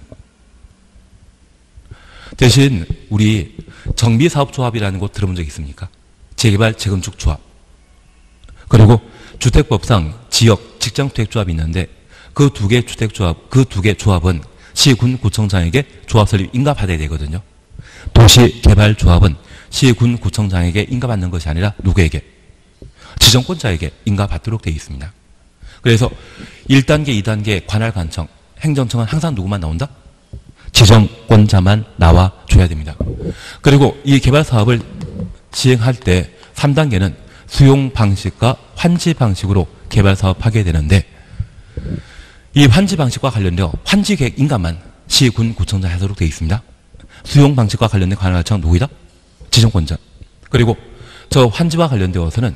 대신 우리 정비사업조합이라는 곳 들어본 적 있습니까? 재개발 재건축 조합. 그리고 주택법상 지역 직장주택조합이 있는데 그 두 개 주택조합, 그 두 개 조합은 시, 군, 구청장에게 조합 설립 인가 받아야 되거든요. 도시개발조합은 시, 군, 구청장에게 인가 받는 것이 아니라 누구에게? 지정권자에게 인가 받도록 되어 있습니다. 그래서 일 단계, 이 단계 관할 관청, 행정청은 항상 누구만 나온다? 지정권자만 나와줘야 됩니다. 그리고 이 개발 사업을 시행할 때 삼 단계는 수용 방식과 환지 방식으로 개발 사업 하게 되는데 이 환지 방식과 관련되어 환지 계획 인가만 시, 군, 구청장 하도록 되어 있습니다. 수용 방식과 관련된 관할 관청 누구이다? 지정권자. 그리고 저 환지와 관련되어서는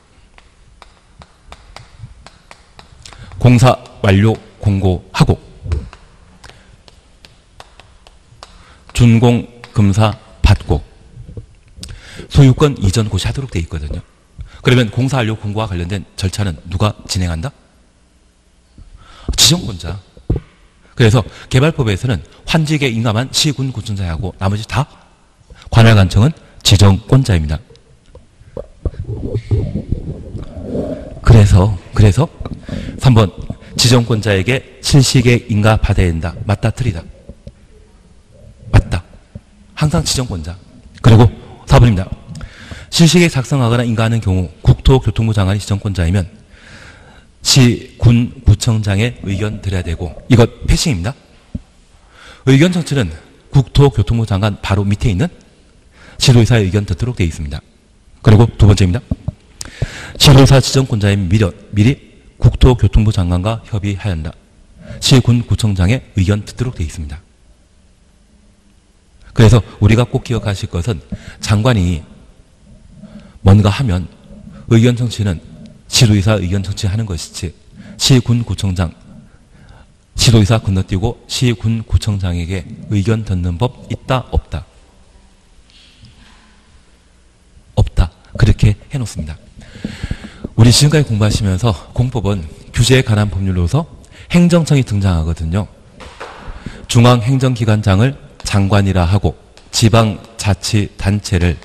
공사 완료 공고하고 준공 검사 받고 소유권 이전 고시 하도록 되어 있거든요. 그러면 공사 완료 공고와 관련된 절차는 누가 진행한다? 지정권자. 그래서 개발법에서는 환지계 인가만 시, 군, 구청장이 하고 나머지 다 관할 관청은 지정권자입니다. 그래서 그래서 삼 번 지정권자에게 실시계 인가 받아야 된다. 맞다 틀리다. 맞다. 항상 지정권자. 그리고 사 번입니다. 실시계 작성하거나 인가하는 경우 국토교통부 장관이 지정권자이면 시, 군, 구청장의 의견 드려야 되고 이것 패싱입니다. 의견 청취는 국토교통부 장관 바로 밑에 있는 시도의사의 의견 듣도록 되어 있습니다. 그리고 두 번째입니다. 시도의사 지정권자의 미리, 미리 국토교통부 장관과 협의하여야 한다. 시, 군, 구청장의 의견 듣도록 되어 있습니다. 그래서 우리가 꼭 기억하실 것은 장관이 뭔가 하면 의견 청취는 시도의사 의견 청취하는 것이지 시, 군, 구청장 시도의사 건너뛰고 시, 군, 구청장에게 의견 듣는 법 있다 없다? 없다. 그렇게 해놓습니다. 우리 지금까지 공부하시면서 공법은 규제에 관한 법률로서 행정청이 등장하거든요. 중앙행정기관장을 장관이라 하고 지방자치단체를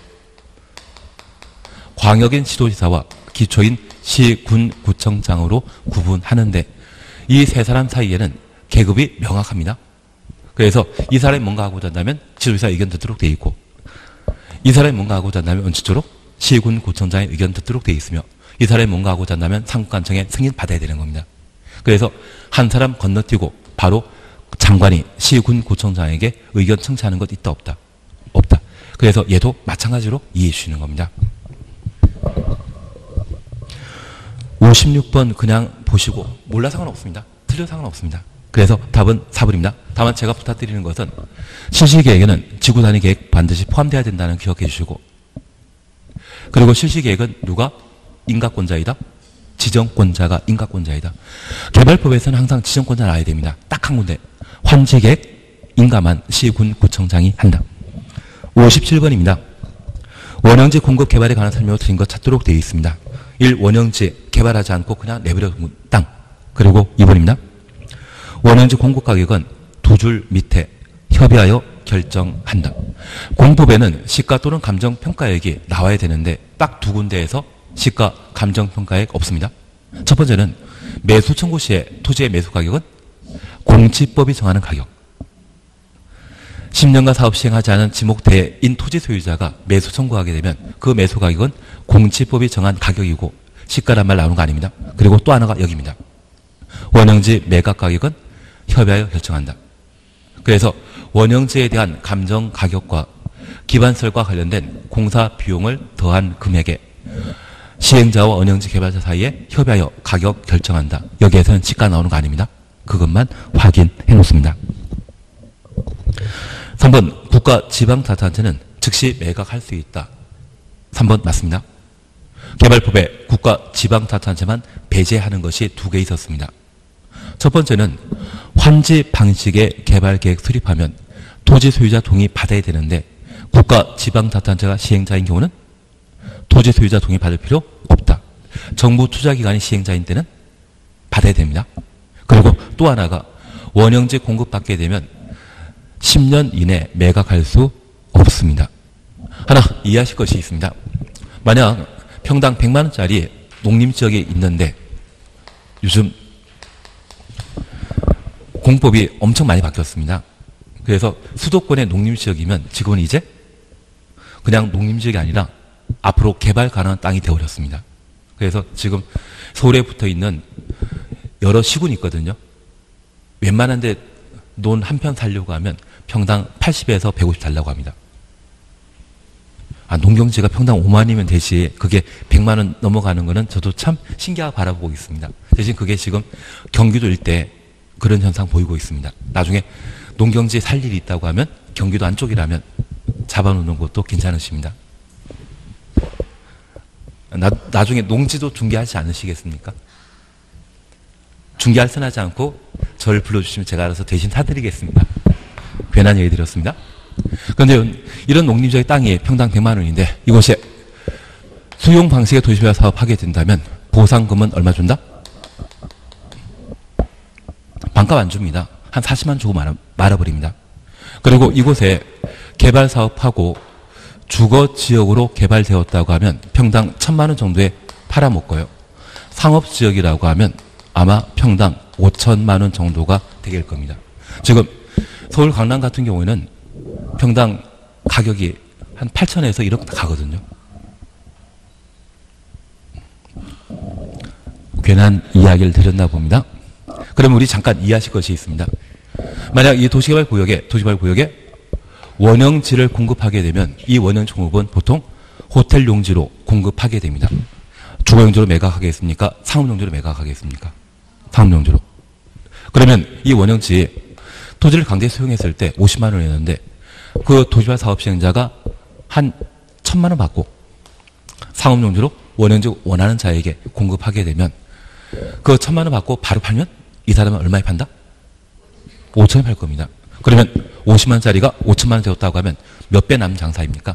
광역인 시도지사와 기초인 시, 군, 구청장으로 구분하는데 이 세 사람 사이에는 계급이 명확합니다. 그래서 이 사람이 뭔가 하고자 한다면 지도지사 의견 듣도록 되어 있고 이 사람이 뭔가 하고자 한다면 원칙적으로 시, 군, 구청장의 의견 듣도록 되어 있으며 이 사람이 뭔가 하고자 한다면 상관청의 승인 받아야 되는 겁니다. 그래서 한 사람 건너뛰고 바로 장관이 시, 군, 구청장에게 의견 청취하는 것 있다 없다? 없다. 그래서 얘도 마찬가지로 이해해 주시는 겁니다. 오십육 번 그냥 보시고 몰라 상관없습니다. 틀려 상관없습니다. 그래서 답은 사 번입니다. 다만 제가 부탁드리는 것은 실시계획에는 지구단위 계획 반드시 포함되어야 된다는 기억해 주시고 그리고 실시계획은 누가? 인가권자이다? 지정권자가 인가권자이다. 개발법에서는 항상 지정권자 나와야 됩니다. 딱 한 군데. 환지계획 인가만 시, 군, 구청장이 한다. 오십칠 번입니다. 원형지 공급 개발에 관한 설명을 드린 것 찾도록 되어 있습니다. 일. 원형지 개발하지 않고 그냥 내버려 둔 땅. 그리고 이 번입니다. 원형지 공급 가격은 두 줄 밑에 협의하여 결정한다. 공법에는 시가 또는 감정평가액이 나와야 되는데 딱 두 군데에서 시가 감정평가액 없습니다. 첫 번째는 매수 청구 시에 토지의 매수 가격은 공지법이 정하는 가격. 십 년간 사업 시행하지 않은 지목대인 토지 소유자가 매수 청구하게 되면 그 매수 가격은 공지법이 정한 가격이고 시가란 말 나오는 거 아닙니다. 그리고 또 하나가 여기입니다. 원형지 매각 가격은 협의하여 결정한다. 그래서 원형지에 대한 감정 가격과 기반설과 관련된 공사 비용을 더한 금액에 시행자와 원형지 개발자 사이에 협의하여 가격 결정한다. 여기에서는 시가 나오는 거 아닙니다. 그것만 확인해 놓습니다. 삼 번 국가 지방자치단체는 즉시 매각할 수 있다. 삼 번 맞습니다. 개발법에 국가 지방자치단체만 배제하는 것이 두 개 있었습니다. 첫 번째는 환지 방식의 개발계획 수립하면 토지 소유자 동의 받아야 되는데 국가 지방자치단체가 시행자인 경우는 토지 소유자 동의 받을 필요 없다. 정부 투자기관이 시행자인 때는 받아야 됩니다. 그리고 또 하나가 원형지 공급받게 되면 십 년 이내 매각할 수 없습니다. 하나 이해하실 것이 있습니다. 만약 평당 백만 원짜리 농림지역에 있는데 요즘 공법이 엄청 많이 바뀌었습니다. 그래서 수도권의 농림지역이면 지금은 이제 그냥 농림지역이 아니라 앞으로 개발 가능한 땅이 되어버렸습니다. 그래서 지금 서울에 붙어 있는 여러 시군이 있거든요. 웬만한 데 논 한 편 살려고 하면 평당 팔십에서 백오십 달라고 합니다. 아, 농경지가 평당 오만 원이면 되지 그게 백만 원 넘어가는 거는 저도 참 신기하게 바라보고 있습니다. 대신 그게 지금 경기도 일대 그런 현상 보이고 있습니다. 나중에 농경지 살 일이 있다고 하면 경기도 안쪽이라면 잡아놓는 것도 괜찮으십니다. 나, 나중에 농지도 중개하지 않으시겠습니까? 중개할 선 하지 않고 저를 불러주시면 제가 알아서 대신 사드리겠습니다. 괜한 얘기 드렸습니다. 그런데 이런 농림지역의 땅이 평당 백만 원인데 이곳에 수용 방식의 도시개발 사업하게 된다면 보상금은 얼마 준다? 반값 안 줍니다. 한 사십만 주고 말아, 말아버립니다. 그리고 이곳에 개발 사업하고 주거 지역으로 개발되었다고 하면 평당 천만 원 정도에 팔아먹고요. 상업 지역이라고 하면 아마 평당 오천만 원 정도가 되길 겁니다. 지금 서울 강남 같은 경우에는 평당 가격이 한 팔천에서 일억 가거든요. 괜한 이야기를 드렸나 봅니다. 그러면 우리 잠깐 이해하실 것이 있습니다. 만약 이 도시개발 구역에, 도시개발 구역에 원형지를 공급하게 되면 이 원형지 공급은 보통 호텔 용지로 공급하게 됩니다. 주거 용지로 매각하겠습니까? 상업 용지로 매각하겠습니까? 상업 용지로. 그러면 이 원형지 토지를 강제 수용했을 때 오십만 원이었는데 그 도시개발 사업 시행자가 한 천만 원 받고 상업 용지로 원형지 원하는 자에게 공급하게 되면 그 천만 원 받고 바로 팔면 이 사람은 얼마에 판다? 오천에 팔 겁니다. 그러면 오십만 원짜리가 오천만 원 되었다고 하면 몇 배 남은 장사입니까?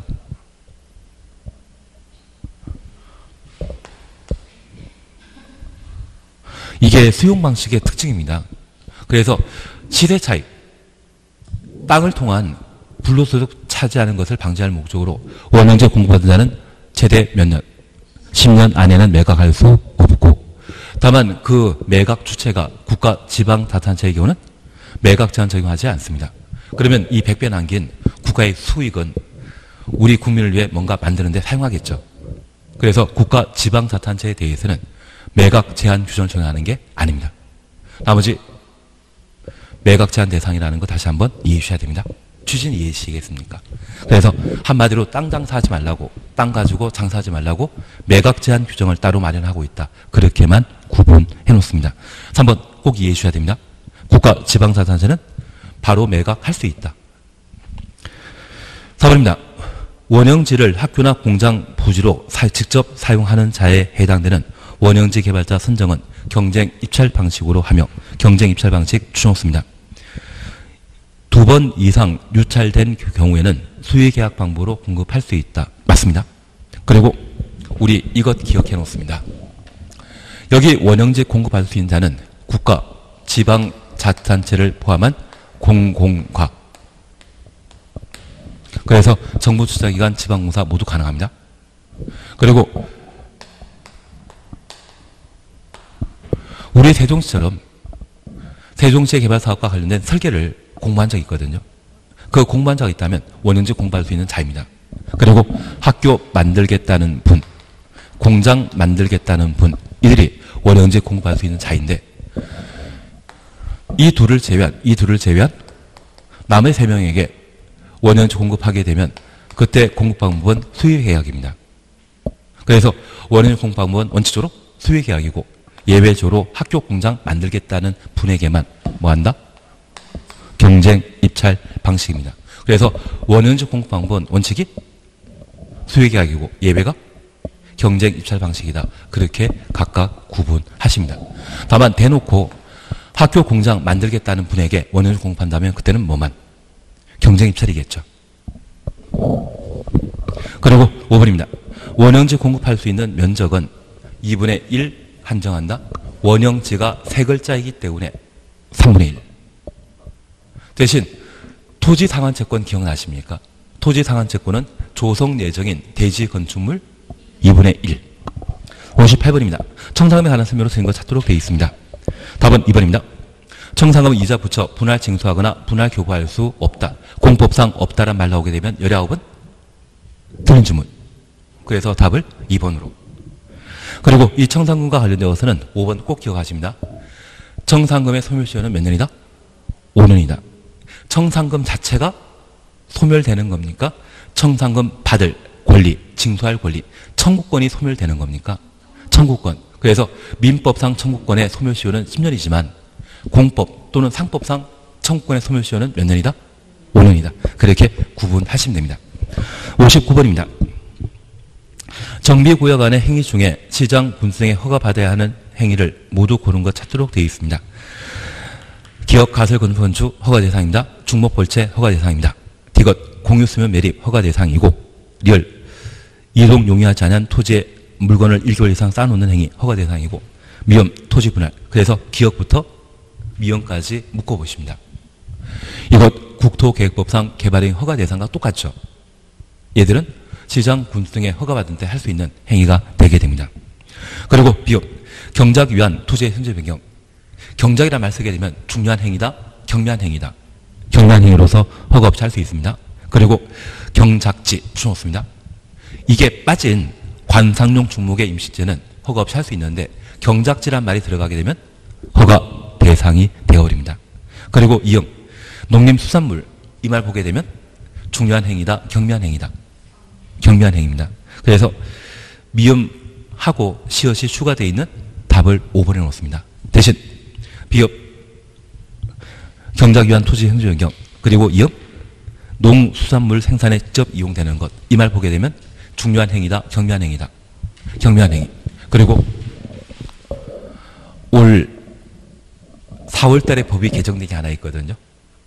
이게 수용 방식의 특징입니다. 그래서 시세 차익, 땅을 통한 불로소득 차지하는 것을 방지할 목적으로 원형지 공급받은 자는 최대 몇 년? 십 년 안에는 매각할 수 없고 다만 그 매각 주체가 국가 지방자치단체의 경우는 매각 제한 적용하지 않습니다. 그러면 이 백 배 남긴 국가의 수익은 우리 국민을 위해 뭔가 만드는 데 사용하겠죠. 그래서 국가 지방자치단체에 대해서는 매각 제한 규정을 정하는 게 아닙니다. 나머지 매각 제한 대상이라는 거 다시 한번 이해해 주셔야 됩니다. 취지는 이해해 주시겠습니까? 그래서 한마디로 땅 장사하지 말라고, 땅 가지고 장사하지 말라고 매각 제한 규정을 따로 마련하고 있다. 그렇게만 구분해 놓습니다. 삼 번 꼭 이해해 주셔야 됩니다. 국가 지방자치단체는 바로 매각할 수 있다. 사 번입니다. 원형지를 학교나 공장 부지로 사, 직접 사용하는 자에 해당되는 원형지 개발자 선정은 경쟁 입찰 방식으로 하며 경쟁 입찰 방식 준없습니다. 두 번 이상 유찰된 경우에는 수의계약 방법으로 공급할 수 있다. 맞습니다. 그리고 우리 이것 기억해 놓습니다. 여기 원형지 공급할 수 있는 자는 국가, 지방자치단체를 포함한 공공과 그래서 정부 투자기관, 지방공사 모두 가능합니다. 그리고 우리 세종시처럼 세종시의 개발 사업과 관련된 설계를 공부한 적이 있거든요. 그 공부한 적이 있다면 원형지 공부할 수 있는 자입니다. 그리고 학교 만들겠다는 분, 공장 만들겠다는 분, 이들이 원형지 공부할 수 있는 자인데 이 둘을 제외한, 이 둘을 제외한 남의 세 명에게 원형지 공급하게 되면 그때 공급 방법은 수의 계약입니다. 그래서 원형지 공급 방법은 원칙적으로 수의 계약이고 예외적으로 학교 공장 만들겠다는 분에게만 뭐한다? 경쟁 입찰 방식입니다. 그래서 원형지 공급 방법은 원칙이 수의 계약이고 예외가 경쟁 입찰 방식이다. 그렇게 각각 구분하십니다. 다만 대놓고 학교 공장 만들겠다는 분에게 원형지 공급한다면 그때는 뭐만? 경쟁 입찰이겠죠. 그리고 오 번입니다. 원형지 공급할 수 있는 면적은 이분의 일 한정한다. 원형지가 세 글자이기 때문에 삼분의 일. 대신 토지 상환채권 기억나십니까? 토지 상환채권은 조성 예정인 대지 건축물 이분의 일. 오십팔 번입니다. 청산금에 관한 설명으로 쓰는 것 찾도록 되어 있습니다. 답은 이 번입니다. 청산금은 이자 붙여 분할 징수하거나 분할 교부할 수 없다. 공법상 없다란 말 나오게 되면 열아홉 은 틀린 주문. 그래서 답을 이 번으로. 그리고 이 청산금과 관련되어서는 오 번 꼭 기억하십니다. 청산금의 소멸시효는 몇 년이다? 오 년이다. 청산금 자체가 소멸되는 겁니까? 청산금 받을 권리, 징수할 권리, 청구권이 소멸되는 겁니까? 청구권. 그래서 민법상 청구권의 소멸시효는 십 년이지만 공법 또는 상법상 청구권의 소멸시효는 몇 년이다? 오 년이다. 그렇게 구분하시면 됩니다. 오십구 번입니다. 정비구역 안의 행위 중에 시장 군수등에 허가받아야 하는 행위를 모두 고른 것 찾도록 되어 있습니다. 기업 가설 건축 건축 허가 대상입니다. 중목 볼체 허가 대상입니다. 디귿 공유 수면 매립 허가 대상이고 리얼 이동 용이하지 않은 토지에 물건을 일 개월 이상 쌓아놓는 행위 허가 대상이고 미엄 토지 분할. 그래서 기업부터 미엄까지 묶어보십니다. 이것 국토계획법상 개발행 허가 대상과 똑같죠. 얘들은 시장 군수 등에 허가받은 때 할 수 있는 행위가 되게 됩니다. 그리고 비읍 경작 위한 토지의 현재 변경. 경작이라 말 쓰게 되면 중요한 행위다, 경미한 행위다. 경미한 행위로서 허가 없이 할 수 있습니다. 그리고 경작지 붙여놓습니다. 이게 빠진 관상용 중목의 임시제는 허가 없이 할 수 있는데 경작지란 말이 들어가게 되면 허가 대상이 되어버립니다. 그리고 이응 농림수산물 이 말 보게 되면 중요한 행위다, 경미한 행위다. 경미한 행위입니다. 그래서 미음하고 시옷이 추가되어 있는 답을 오 번에 놓습니다. 대신 비읍 경작 위한 토지 행정 변경 그리고 이응 농수산물 생산에 직접 이용되는 것 이 말 보게 되면 중요한 행위다, 경미한 행위다. 경미한 행위. 그리고 올 사월 달에 법이 개정된 게 하나 있거든요.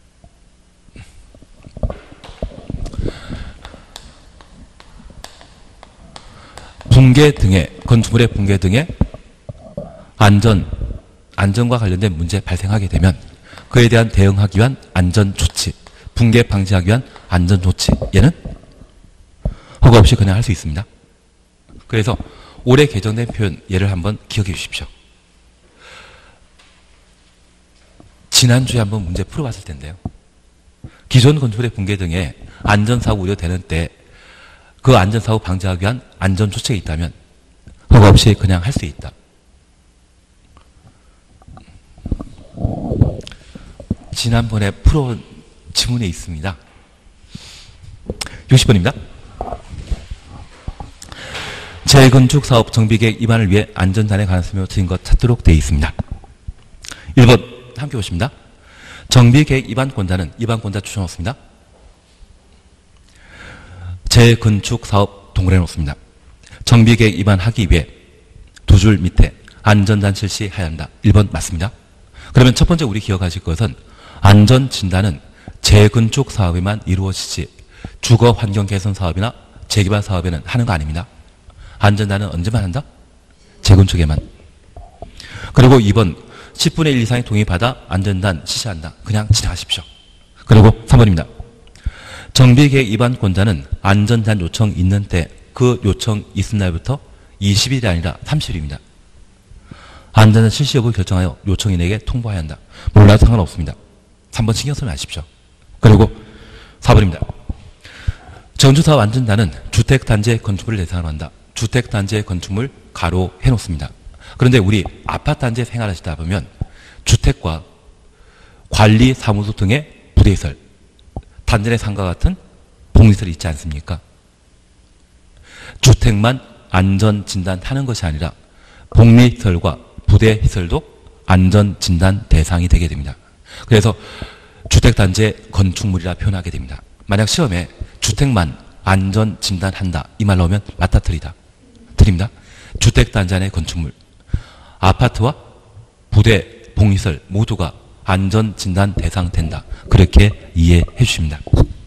붕괴 등의 건축물의 붕괴 등의 안전 안전과 관련된 문제 발생하게 되면 그에 대한 대응하기 위한 안전 조치, 붕괴 방지하기 위한 안전 조치 얘는 허가 없이 그냥 할 수 있습니다. 그래서 올해 개정된 표현 얘를 한번 기억해 주십시오. 지난주에 한번 문제 풀어봤을 텐데요. 기존 건축물의 붕괴 등의 안전사고 우려되는 때 그 안전사고 방지하기 위한 안전조치가 있다면 허가 없이 그냥 할 수 있다. 지난번에 풀어온 지문에 있습니다. 육십 번입니다. 재건축사업 정비계획 위반을 위해 안전단에 관한 설명을 드린 것 찾도록 되어 있습니다. 일 번 함께 보십니다. 정비계획 위반권자는 위반권자 추천했습니다. 재건축사업 동그래 놓습니다. 정비계획 위반하기 위해 두 줄 밑에 안전단 실시해야 한다. 일 번 맞습니다. 그러면 첫 번째 우리 기억하실 것은 안전진단은 재건축 사업에만 이루어지지 주거환경개선 사업이나 재개발 사업에는 하는 거 아닙니다. 안전단은 언제만 한다? 재건축에만. 그리고 이 번 십분의 일 이상의 동의받아 안전단 실시한다. 그냥 진행하십시오. 그리고 삼 번입니다. 정비계획 위반권자는 안전단 요청 있는 때 그 요청 있은 날부터 이십 일이 아니라 삼십 일입니다. 안전단 실시 여부를 결정하여 요청인에게 통보해야 한다. 몰라도 상관없습니다. 삼 번 신경 쓰지 마십시오. 그리고 사 번입니다. 전주사업 안전단은 주택단지의 건축물을 대상으로 한다. 주택단지의 건축물 가로 해놓습니다. 그런데 우리 아파트단지에 생활하시다 보면 주택과 관리사무소 등의 부대시설 단전의 상과 같은 복리설이 있지 않습니까? 주택만 안전진단하는 것이 아니라 복리설과 부대시설도 안전진단 대상이 되게 됩니다. 그래서 주택단지의 건축물이라 표현하게 됩니다. 만약 시험에 주택만 안전진단한다 이 말 나오면 맞다 틀리다. 틀립니다. 주택단지 안의 건축물, 아파트와 부대, 복리설 모두가 안전진단 대상 된다. 그렇게 이해해 주십니다.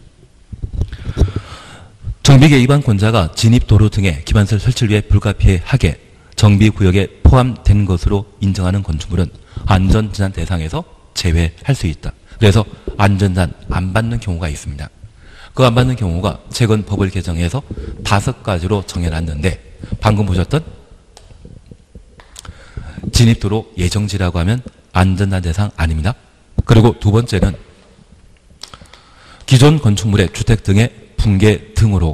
정비계획 위반권자가 진입도로 등의 기반시설 설치를 위해 불가피하게 정비구역에 포함된 것으로 인정하는 건축물은 안전진단 대상에서 제외할 수 있다. 그래서 안전진단 안 받는 경우가 있습니다. 그 안 받는 경우가 최근 법을 개정해서 다섯 가지로 정해놨는데 방금 보셨던 진입도로 예정지라고 하면 안전진단 대상 아닙니다. 그리고 두 번째는 기존 건축물의 주택 등의 붕괴 등으로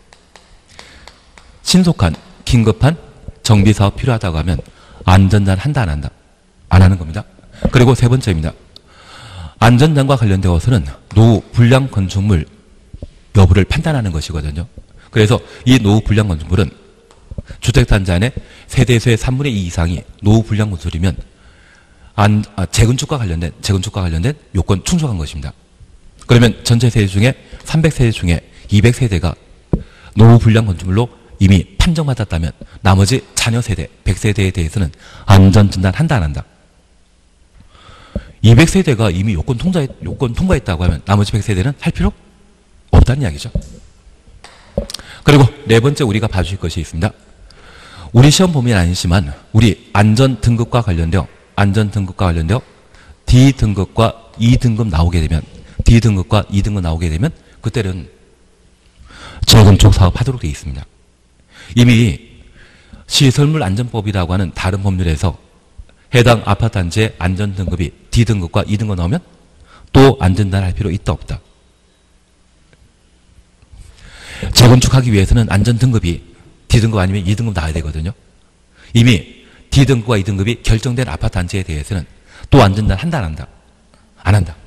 신속한 긴급한 정비사업 필요하다고 하면 안전진단 한다 안 한다? 안 하는 겁니다. 그리고 세 번째입니다. 안전진단과 관련되어서는 노후 불량 건축물 여부를 판단하는 것이거든요. 그래서 이 노후 불량 건축물은 주택단지 안에 세대수의 삼분의 이 이상이 노후 불량 건축물이면 안, 아, 재건축과 관련된 재건축과 관련된 요건 충족한 것입니다. 그러면 전체 세대 중에 삼백 세대 중에 이백 세대가 노후 불량 건축물로 이미 판정받았다면 나머지 자녀 세대 백 세대에 대해서는 안전진단 한다 안 한다? 이백 세대가 이미 요건 통과, 요건 통과했다고 하면 나머지 백 세대는 할 필요 없다는 이야기죠. 그리고 네 번째 우리가 봐주실 것이 있습니다. 우리 시험 범위는 아니지만 우리 안전 등급과 관련되어 안전 등급과 관련되어 디 등급과 이 등급 나오게 되면 디 등급과 이 등급 나오게 되면 그때는 재건축 사업 하도록 되어 있습니다. 이미 시설물 안전법이라고 하는 다른 법률에서 해당 아파트 단지의 안전 등급이 디 등급과 이 등급 나오면 또 안전진단 할 필요 있다 없다? 재건축하기 위해서는 안전 등급이 디 등급 아니면 이 등급 나와야 되거든요. 이미 디 등급과 이 등급이 결정된 아파트 단지에 대해서는 또 안전진단 한다 안 한다? 안 한다.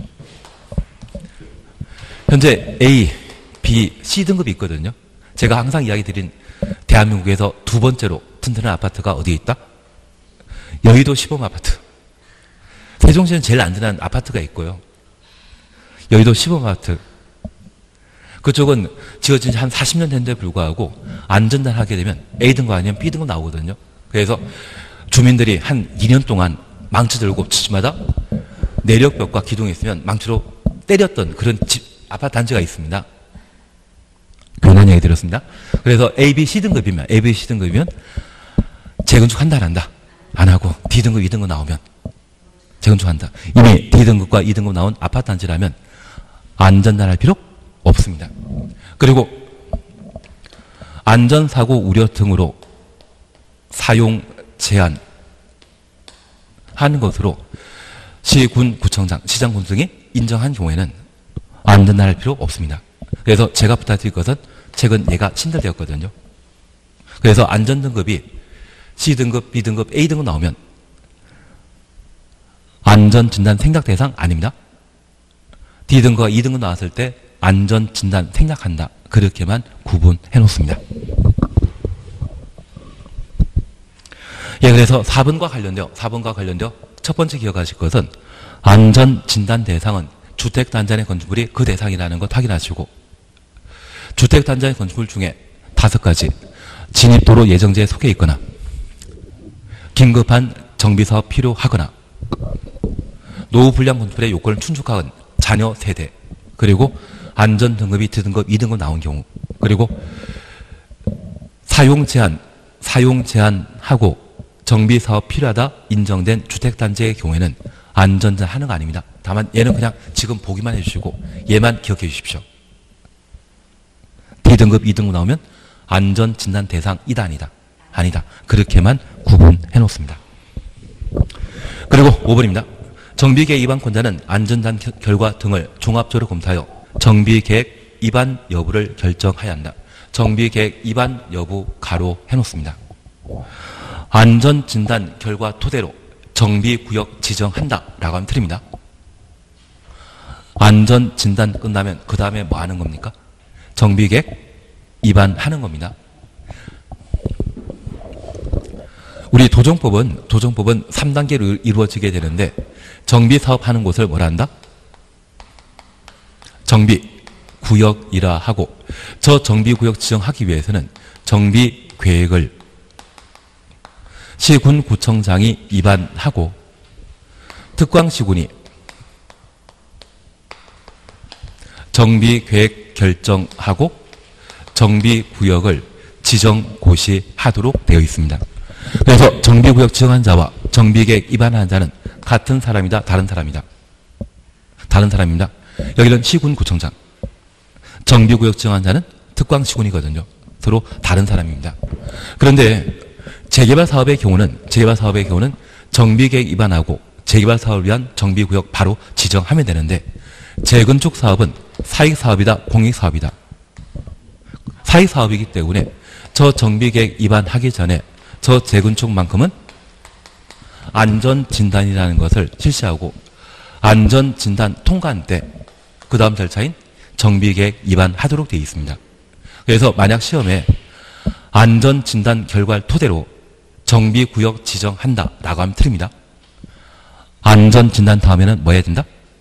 현재 A, B, C 등급이 있거든요. 제가 항상 이야기 드린 대한민국에서 두 번째로 튼튼한 아파트가 어디에 있다? 여의도 시범 아파트. 세종시는 제일 안전한 아파트가 있고요. 여의도 시범 아파트. 그쪽은 지어진 지 한 사십 년 된 데 불구하고 안전단 하게 되면 A 등급 아니면 B 등급 나오거든요. 그래서 주민들이 한 이 년 동안 망치 들고 집마다 내력벽과 기둥이 있으면 망치로 때렸던 그런 집, 아파트 단지가 있습니다. 괜한 얘기 들었습니다. 그래서 A, B, C 등급이면 A, B, C 등급이면 재건축 한다 안 한다? 안 하고 D 등급, 이 등급 나오면 재건축 한다. 이미 D 등급과 이 등급 나온 아파트 단지라면 안전단 할 필요 없습니다. 그리고 안전사고 우려 등으로 사용 제한 하는 것으로 시, 군, 구청장, 시장, 군 등이 인정한 경우에는 안전단 할 필요 없습니다. 그래서 제가 부탁드릴 것은 최근 얘가 신설되었거든요. 그래서 안전등급이 C 등급, B 등급, A 등급 나오면 안전진단 생략 대상 아닙니다. D 등급과 이 등급 나왔을 때 안전진단 생략한다. 그렇게만 구분해 놓습니다. 예, 그래서 사 번과 관련되어, 사 번과 관련되어 첫 번째 기억하실 것은 안전진단 대상은 주택단지 안의 건축물이 그 대상이라는 것 확인하시고 주택단지 안의 건축물 중에 다섯 가지 진입도로 예정지에 속해 있거나 긴급한 정비사업 필요하거나 노후 불량 건축물의 요건을 충족한 자녀 세대 그리고 안전 등급이 디 등급, 이 등급 나온 경우 그리고 사용 제한, 사용 제한하고 정비 사업 필요하다 인정된 주택단지의 경우에는 안전진단 하는 거 아닙니다. 다만 얘는 그냥 지금 보기만 해주시고 얘만 기억해 주십시오. D 등급, 이 등급 나오면 안전진단 대상이다 아니다? 아니다. 그렇게만 구분해 놓습니다. 그리고 오 번입니다. 정비계획 위반권자는 안전단 결과 등을 종합적으로 검토하여 정비계획 위반 여부를 결정해야 한다. 정비계획 위반 여부 가로 해놓습니다. 안전진단 결과 토대로 정비구역 지정한다 라고 하면 틀립니다. 안전 진단 끝나면 그 다음에 뭐 하는 겁니까? 정비계획 입안하는 겁니다. 우리 도정법은 도정법은 삼 단계로 이루어지게 되는데 정비 사업하는 곳을 뭐라 한다? 정비 구역이라 하고, 저 정비 구역 지정하기 위해서는 정비 계획을 시군 구청장이 입안하고 특광시군이 정비 계획 결정하고 정비 구역을 지정 고시하도록 되어 있습니다. 그래서 정비 구역 지정한 자와 정비 계획 입안한 자는 같은 사람이다, 다른 사람이다. 다른 사람입니다. 여기는 시군 구청장. 정비 구역 지정한 자는 특광시군이거든요. 서로 다른 사람입니다. 그런데 재개발 사업의 경우는 재개발 사업의 경우는 정비 계획 입안하고 재개발 사업을 위한 정비 구역 바로 지정하면 되는데, 재건축 사업은 사익 사업이다, 공익 사업이다. 사익 사업이기 때문에 저 정비 계획 입안하기 전에 저 재건축만큼은 안전진단이라는 것을 실시하고, 안전진단 통과한 때 그 다음 절차인 정비계획 입안하도록 되어 있습니다. 그래서 만약 시험에 안전진단 결과를 토대로 정비구역 지정한다라고 하면 틀립니다. 안전진단 다음에는 뭐 해야 된다?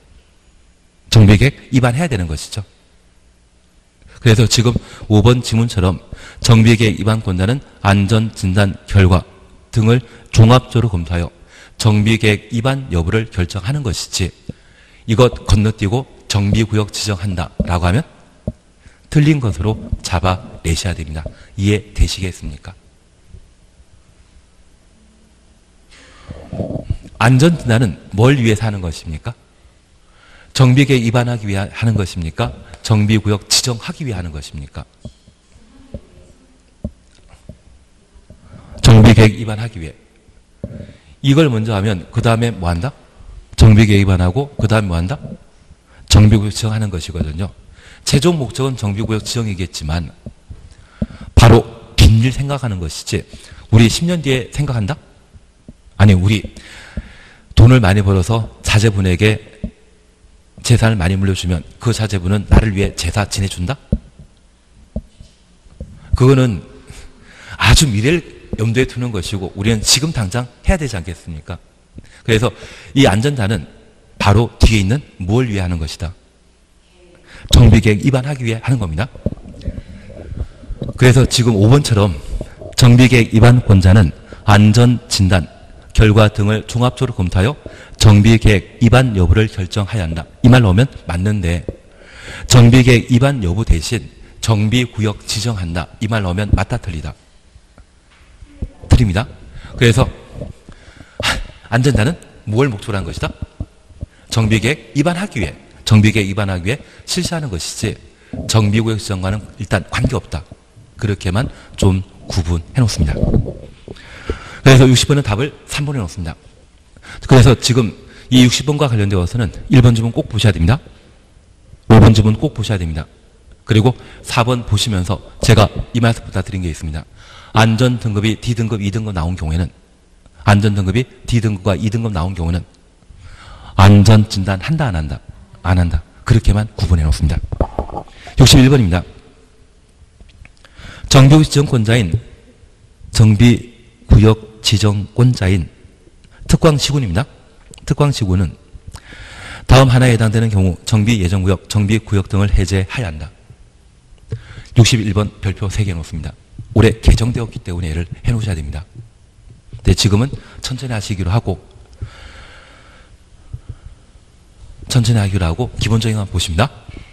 정비계획 입안해야 되는 것이죠. 그래서 지금 오 번 지문처럼 정비계획 입안권자는 안전진단 결과 등을 종합적으로 검토하여 정비계획 입안 여부를 결정하는 것이지, 이것 건너뛰고 정비구역 지정한다라고 하면 틀린 것으로 잡아내셔야 됩니다. 이해되시겠습니까? 안전진단은 뭘 위해서 하는 것입니까? 정비계획 입안하기 위해 하는 것입니까? 정비구역 지정하기 위해 하는 것입니까? 정비계획 입안하기 위해. 이걸 먼저 하면 그 다음에 뭐 한다? 정비계획 입안하고 그 다음에 뭐 한다? 정비구역 지정하는 것이거든요. 최종 목적은 정비구역 지정이겠지만 바로 뒷일 생각하는 것이지, 우리 십 년 뒤에 생각한다? 아니, 우리 돈을 많이 벌어서 자제분에게 재산을 많이 물려주면 그 자제분은 나를 위해 제사 지내준다? 그거는 아주 미래를 염두에 두는 것이고 우리는 지금 당장 해야 되지 않겠습니까? 그래서 이 안전자는 바로 뒤에 있는 뭘 위해 하는 것이다? 정비계획 입안하기 위해 하는 겁니다. 그래서 지금 오 번처럼 정비계획 입안권자는 안전진단 결과 등을 종합적으로 검토하여 정비계획 입안 여부를 결정해야 한다. 이 말 나오면 맞는데, 정비계획 입안 여부 대신 정비구역 지정한다. 이 말 나오면 맞다, 틀리다? 틀립니다. 그래서 안전자는 뭘 목표로 한 것이다? 정비계획 입안하기 위해, 정비계획 입안하기 위해 실시하는 것이지 정비구역 지정과는 일단 관계없다. 그렇게만 좀 구분해 놓습니다. 그래서 육십 번은 답을 삼 번에 넣습니다. 그래서 지금 이 육십 번과 관련되어서는 일 번 지문 꼭 보셔야 됩니다. 오 번 지문 꼭 보셔야 됩니다. 그리고 사 번 보시면서 제가 이 말씀 부탁드린 게 있습니다. 안전등급이 D등급, E등급 나온 경우에는, 안전등급이 D등급과 E등급 나온 경우는 안전진단 한다, 안 한다? 안 한다. 그렇게만 구분해 놓습니다. 육십일 번입니다. 정비구역 지정권자인 정비구역 지정권자인 특광시군입니다. 특광시군은 다음 하나에 해당되는 경우 정비예정구역, 정비구역 등을 해제해야 한다. 육십일 번 별표 세 개 놓습니다. 올해 개정되었기 때문에 얘를 해놓으셔야 됩니다. 근데 지금은 천천히 하시기로 하고, 천천히 하기로 하고 기본적인 것만 보십니다.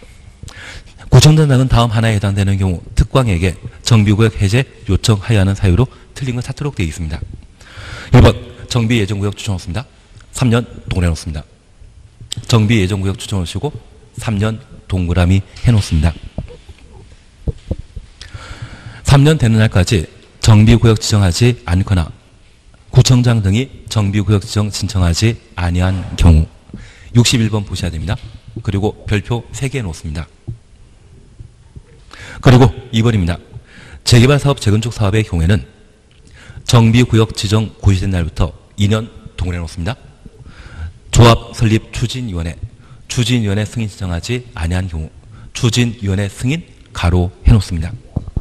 구청장은 다음 하나에 해당되는 경우 특광에게 정비구역 해제 요청하여야 하는 사유로 틀린 걸 찾도록 되어 있습니다. 일 번 정비예정구역 추천했습니다. 삼 년 동그라미 놓습니다. 정비예정구역 추천하시고 삼 년 동그라미 해놓습니다. 삼 년 되는 날까지 정비구역 지정하지 않거나 구청장 등이 정비구역 지정 신청하지 아니한 경우 육십일 번 보셔야 됩니다. 그리고 별표 세 개 놓습니다. 그리고 이 번입니다. 재개발 사업, 재건축 사업의 경우에는 정비구역 지정 고시된 날부터 이 년 동그라미 놓습니다. 조합 설립 추진위원회, 추진위원회 승인 신청하지 아니한 경우 추진위원회 승인 가로 해놓습니다.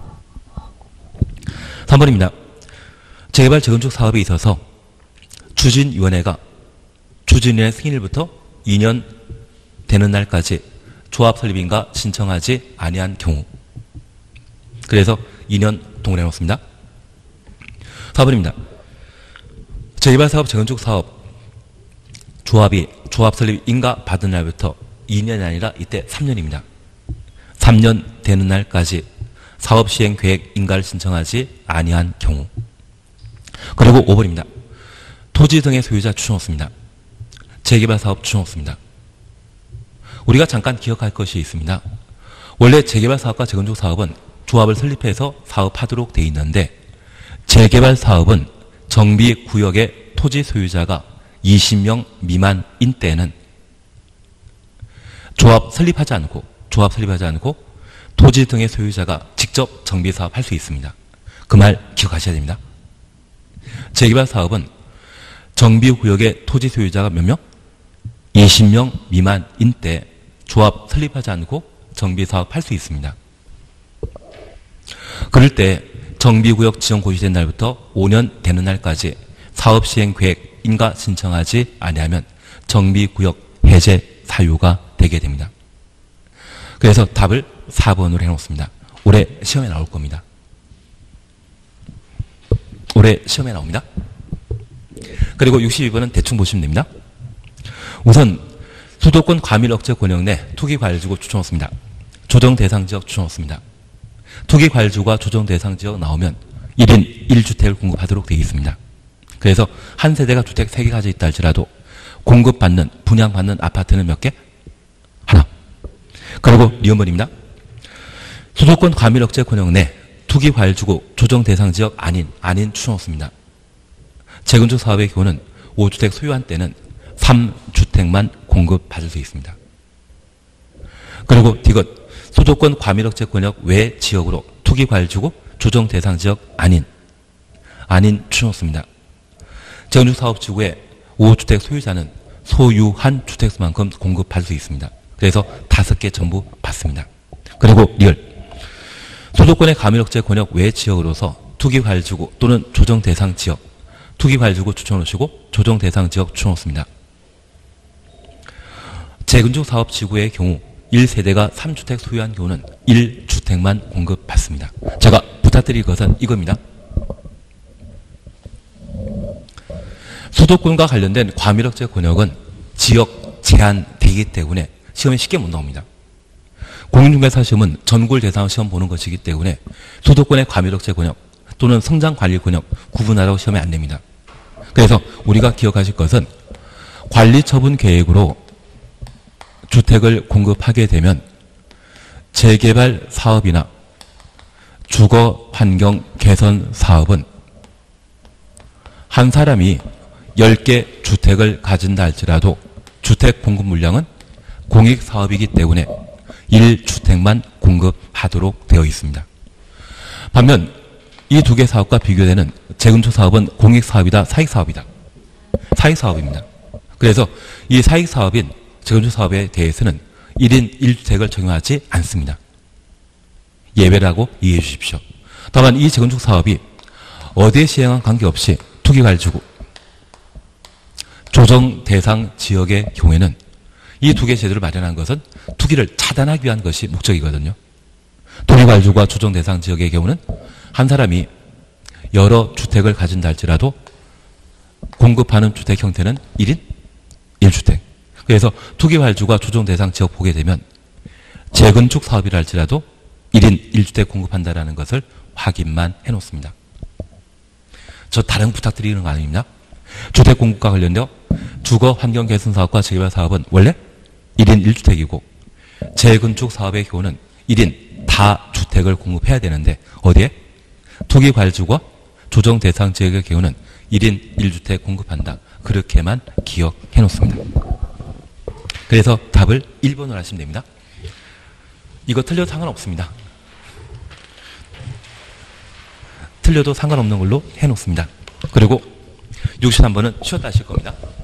삼 번입니다. 재개발 재건축 사업에 있어서 추진위원회가 추진위원회 승인일부터 이 년 되는 날까지 조합 설립인가 신청하지 아니한 경우 그래서 이 년 동일해 놓습니다. 사 번입니다. 재개발 사업 재건축 사업 조합이 조합 설립 인가 받은 날부터 이 년이 아니라 이때 삼 년입니다. 삼 년 되는 날까지 사업 시행 계획 인가를 신청하지 아니한 경우 그리고 오 번입니다. 토지 등의 소유자 추천호수입니다. 재개발 사업 추천호수입니다. 우리가 잠깐 기억할 것이 있습니다. 원래 재개발 사업과 재건축 사업은 조합을 설립해서 사업하도록 되어 있는데 재개발 사업은 정비구역의 토지 소유자가 이십 명 미만인 때는 조합 설립하지 않고 조합 설립하지 않고 토지 등의 소유자가 직접 정비사업 할 수 있습니다. 그 말 기억하셔야 됩니다. 재개발 사업은 정비구역의 토지 소유자가 몇 명? 이십 명 미만인 때 조합 설립하지 않고 정비사업 할 수 있습니다. 그럴 때 정비구역 지정 고시된 날부터 오 년 되는 날까지 사업시행계획 인가 신청하지 아니하면 정비구역 해제 사유가 되게 됩니다. 그래서 답을 사 번으로 해놓습니다. 올해 시험에 나올 겁니다. 올해 시험에 나옵니다. 그리고 육십이 번은 대충 보시면 됩니다. 우선 수도권 과밀 억제 권역 내 투기과열지구 추천호수입니다. 조정 대상 지역 추천호수입니다. 투기과열지구가 조정 대상 지역 나오면 일 인 일 주택을 공급하도록 되어 있습니다. 그래서 한 세대가 주택 세 개 가지고 있다 할지라도 공급받는, 분양받는 아파트는 몇 개? 하나. 그리고 리얼번입니다. 수도권 과밀 억제 권역 내 투기과열지구 조정 대상 지역 아닌, 아닌 추천호수입니다. 재건축 사업의 경우는 오 주택 소유한 때는 삼 주택만 공급받을 수 있습니다. 그리고 디귿 수도권 과밀 억제 권역 외 지역으로 투기과열지구 조정 대상 지역 아닌, 아닌 추천호수입니다. 재건축 사업지구의 오 주택 소유자는 소유한 주택수만큼 공급받을 수 있습니다. 그래서 다섯 개 전부 받습니다. 그리고 리얼 수도권의 과밀 억제 권역 외 지역으로서 투기과열지구 또는 조정 대상 지역 투기과열지구 추천호수고 조정 대상 지역 추천호수입니다. 재건축 사업 지구의 경우 일 세대가 삼 주택 소유한 경우는 일 주택만 공급받습니다. 제가 부탁드릴 것은 이겁니다. 수도권과 관련된 과밀억제 권역은 지역 제한되기 때문에 시험에 쉽게 못 나옵니다. 공인중개사 시험은 전국을 대상으로 시험 보는 것이기 때문에 수도권의 과밀억제 권역 또는 성장관리 권역 구분하라고 시험에 안 냅니다. 그래서 우리가 기억하실 것은 관리처분 계획으로 주택을 공급하게 되면 재개발 사업이나 주거환경 개선 사업은 한 사람이 열 개 주택을 가진다 할지라도 주택 공급 물량은 공익사업이기 때문에 일 주택만 공급하도록 되어 있습니다. 반면 이 두 개 사업과 비교되는 재건축 사업은 공익사업이다, 사익사업이다. 사익사업입니다. 그래서 이 사익사업인 재건축 사업에 대해서는 일 인 일 주택을 적용하지 않습니다. 예외라고 이해해 주십시오. 다만 이 재건축 사업이 어디에 시행한 관계없이 투기과열지구 조정 대상 지역의 경우에는 이 두 개 제도를 마련한 것은 투기를 차단하기 위한 것이 목적이거든요. 투기과열지구와 조정 대상 지역의 경우는 한 사람이 여러 주택을 가진다 할지라도 공급하는 주택 형태는 일 인 일 주택. 그래서 투기과열지구와 조정 대상 지역 보게 되면 재건축 사업이라 할지라도 일 인 일 주택 공급한다라는 것을 확인만 해놓습니다. 저 다른 부탁드리는 거 아닙니다. 주택 공급과 관련되어 주거 환경 개선 사업과 재개발 사업은 원래 일 인 일 주택이고 재건축 사업의 경우는 일 인 다주택을 공급해야 되는데 어디에? 투기과열지구와 조정 대상 지역의 경우는 일 인 일 주택 공급한다. 그렇게만 기억해 놓습니다. 그래서 답을 일 번으로 하시면 됩니다. 이거 틀려도 상관없습니다. 틀려도 상관없는 걸로 해놓습니다. 그리고 육십삼 번은 쉬었다 하실 겁니다.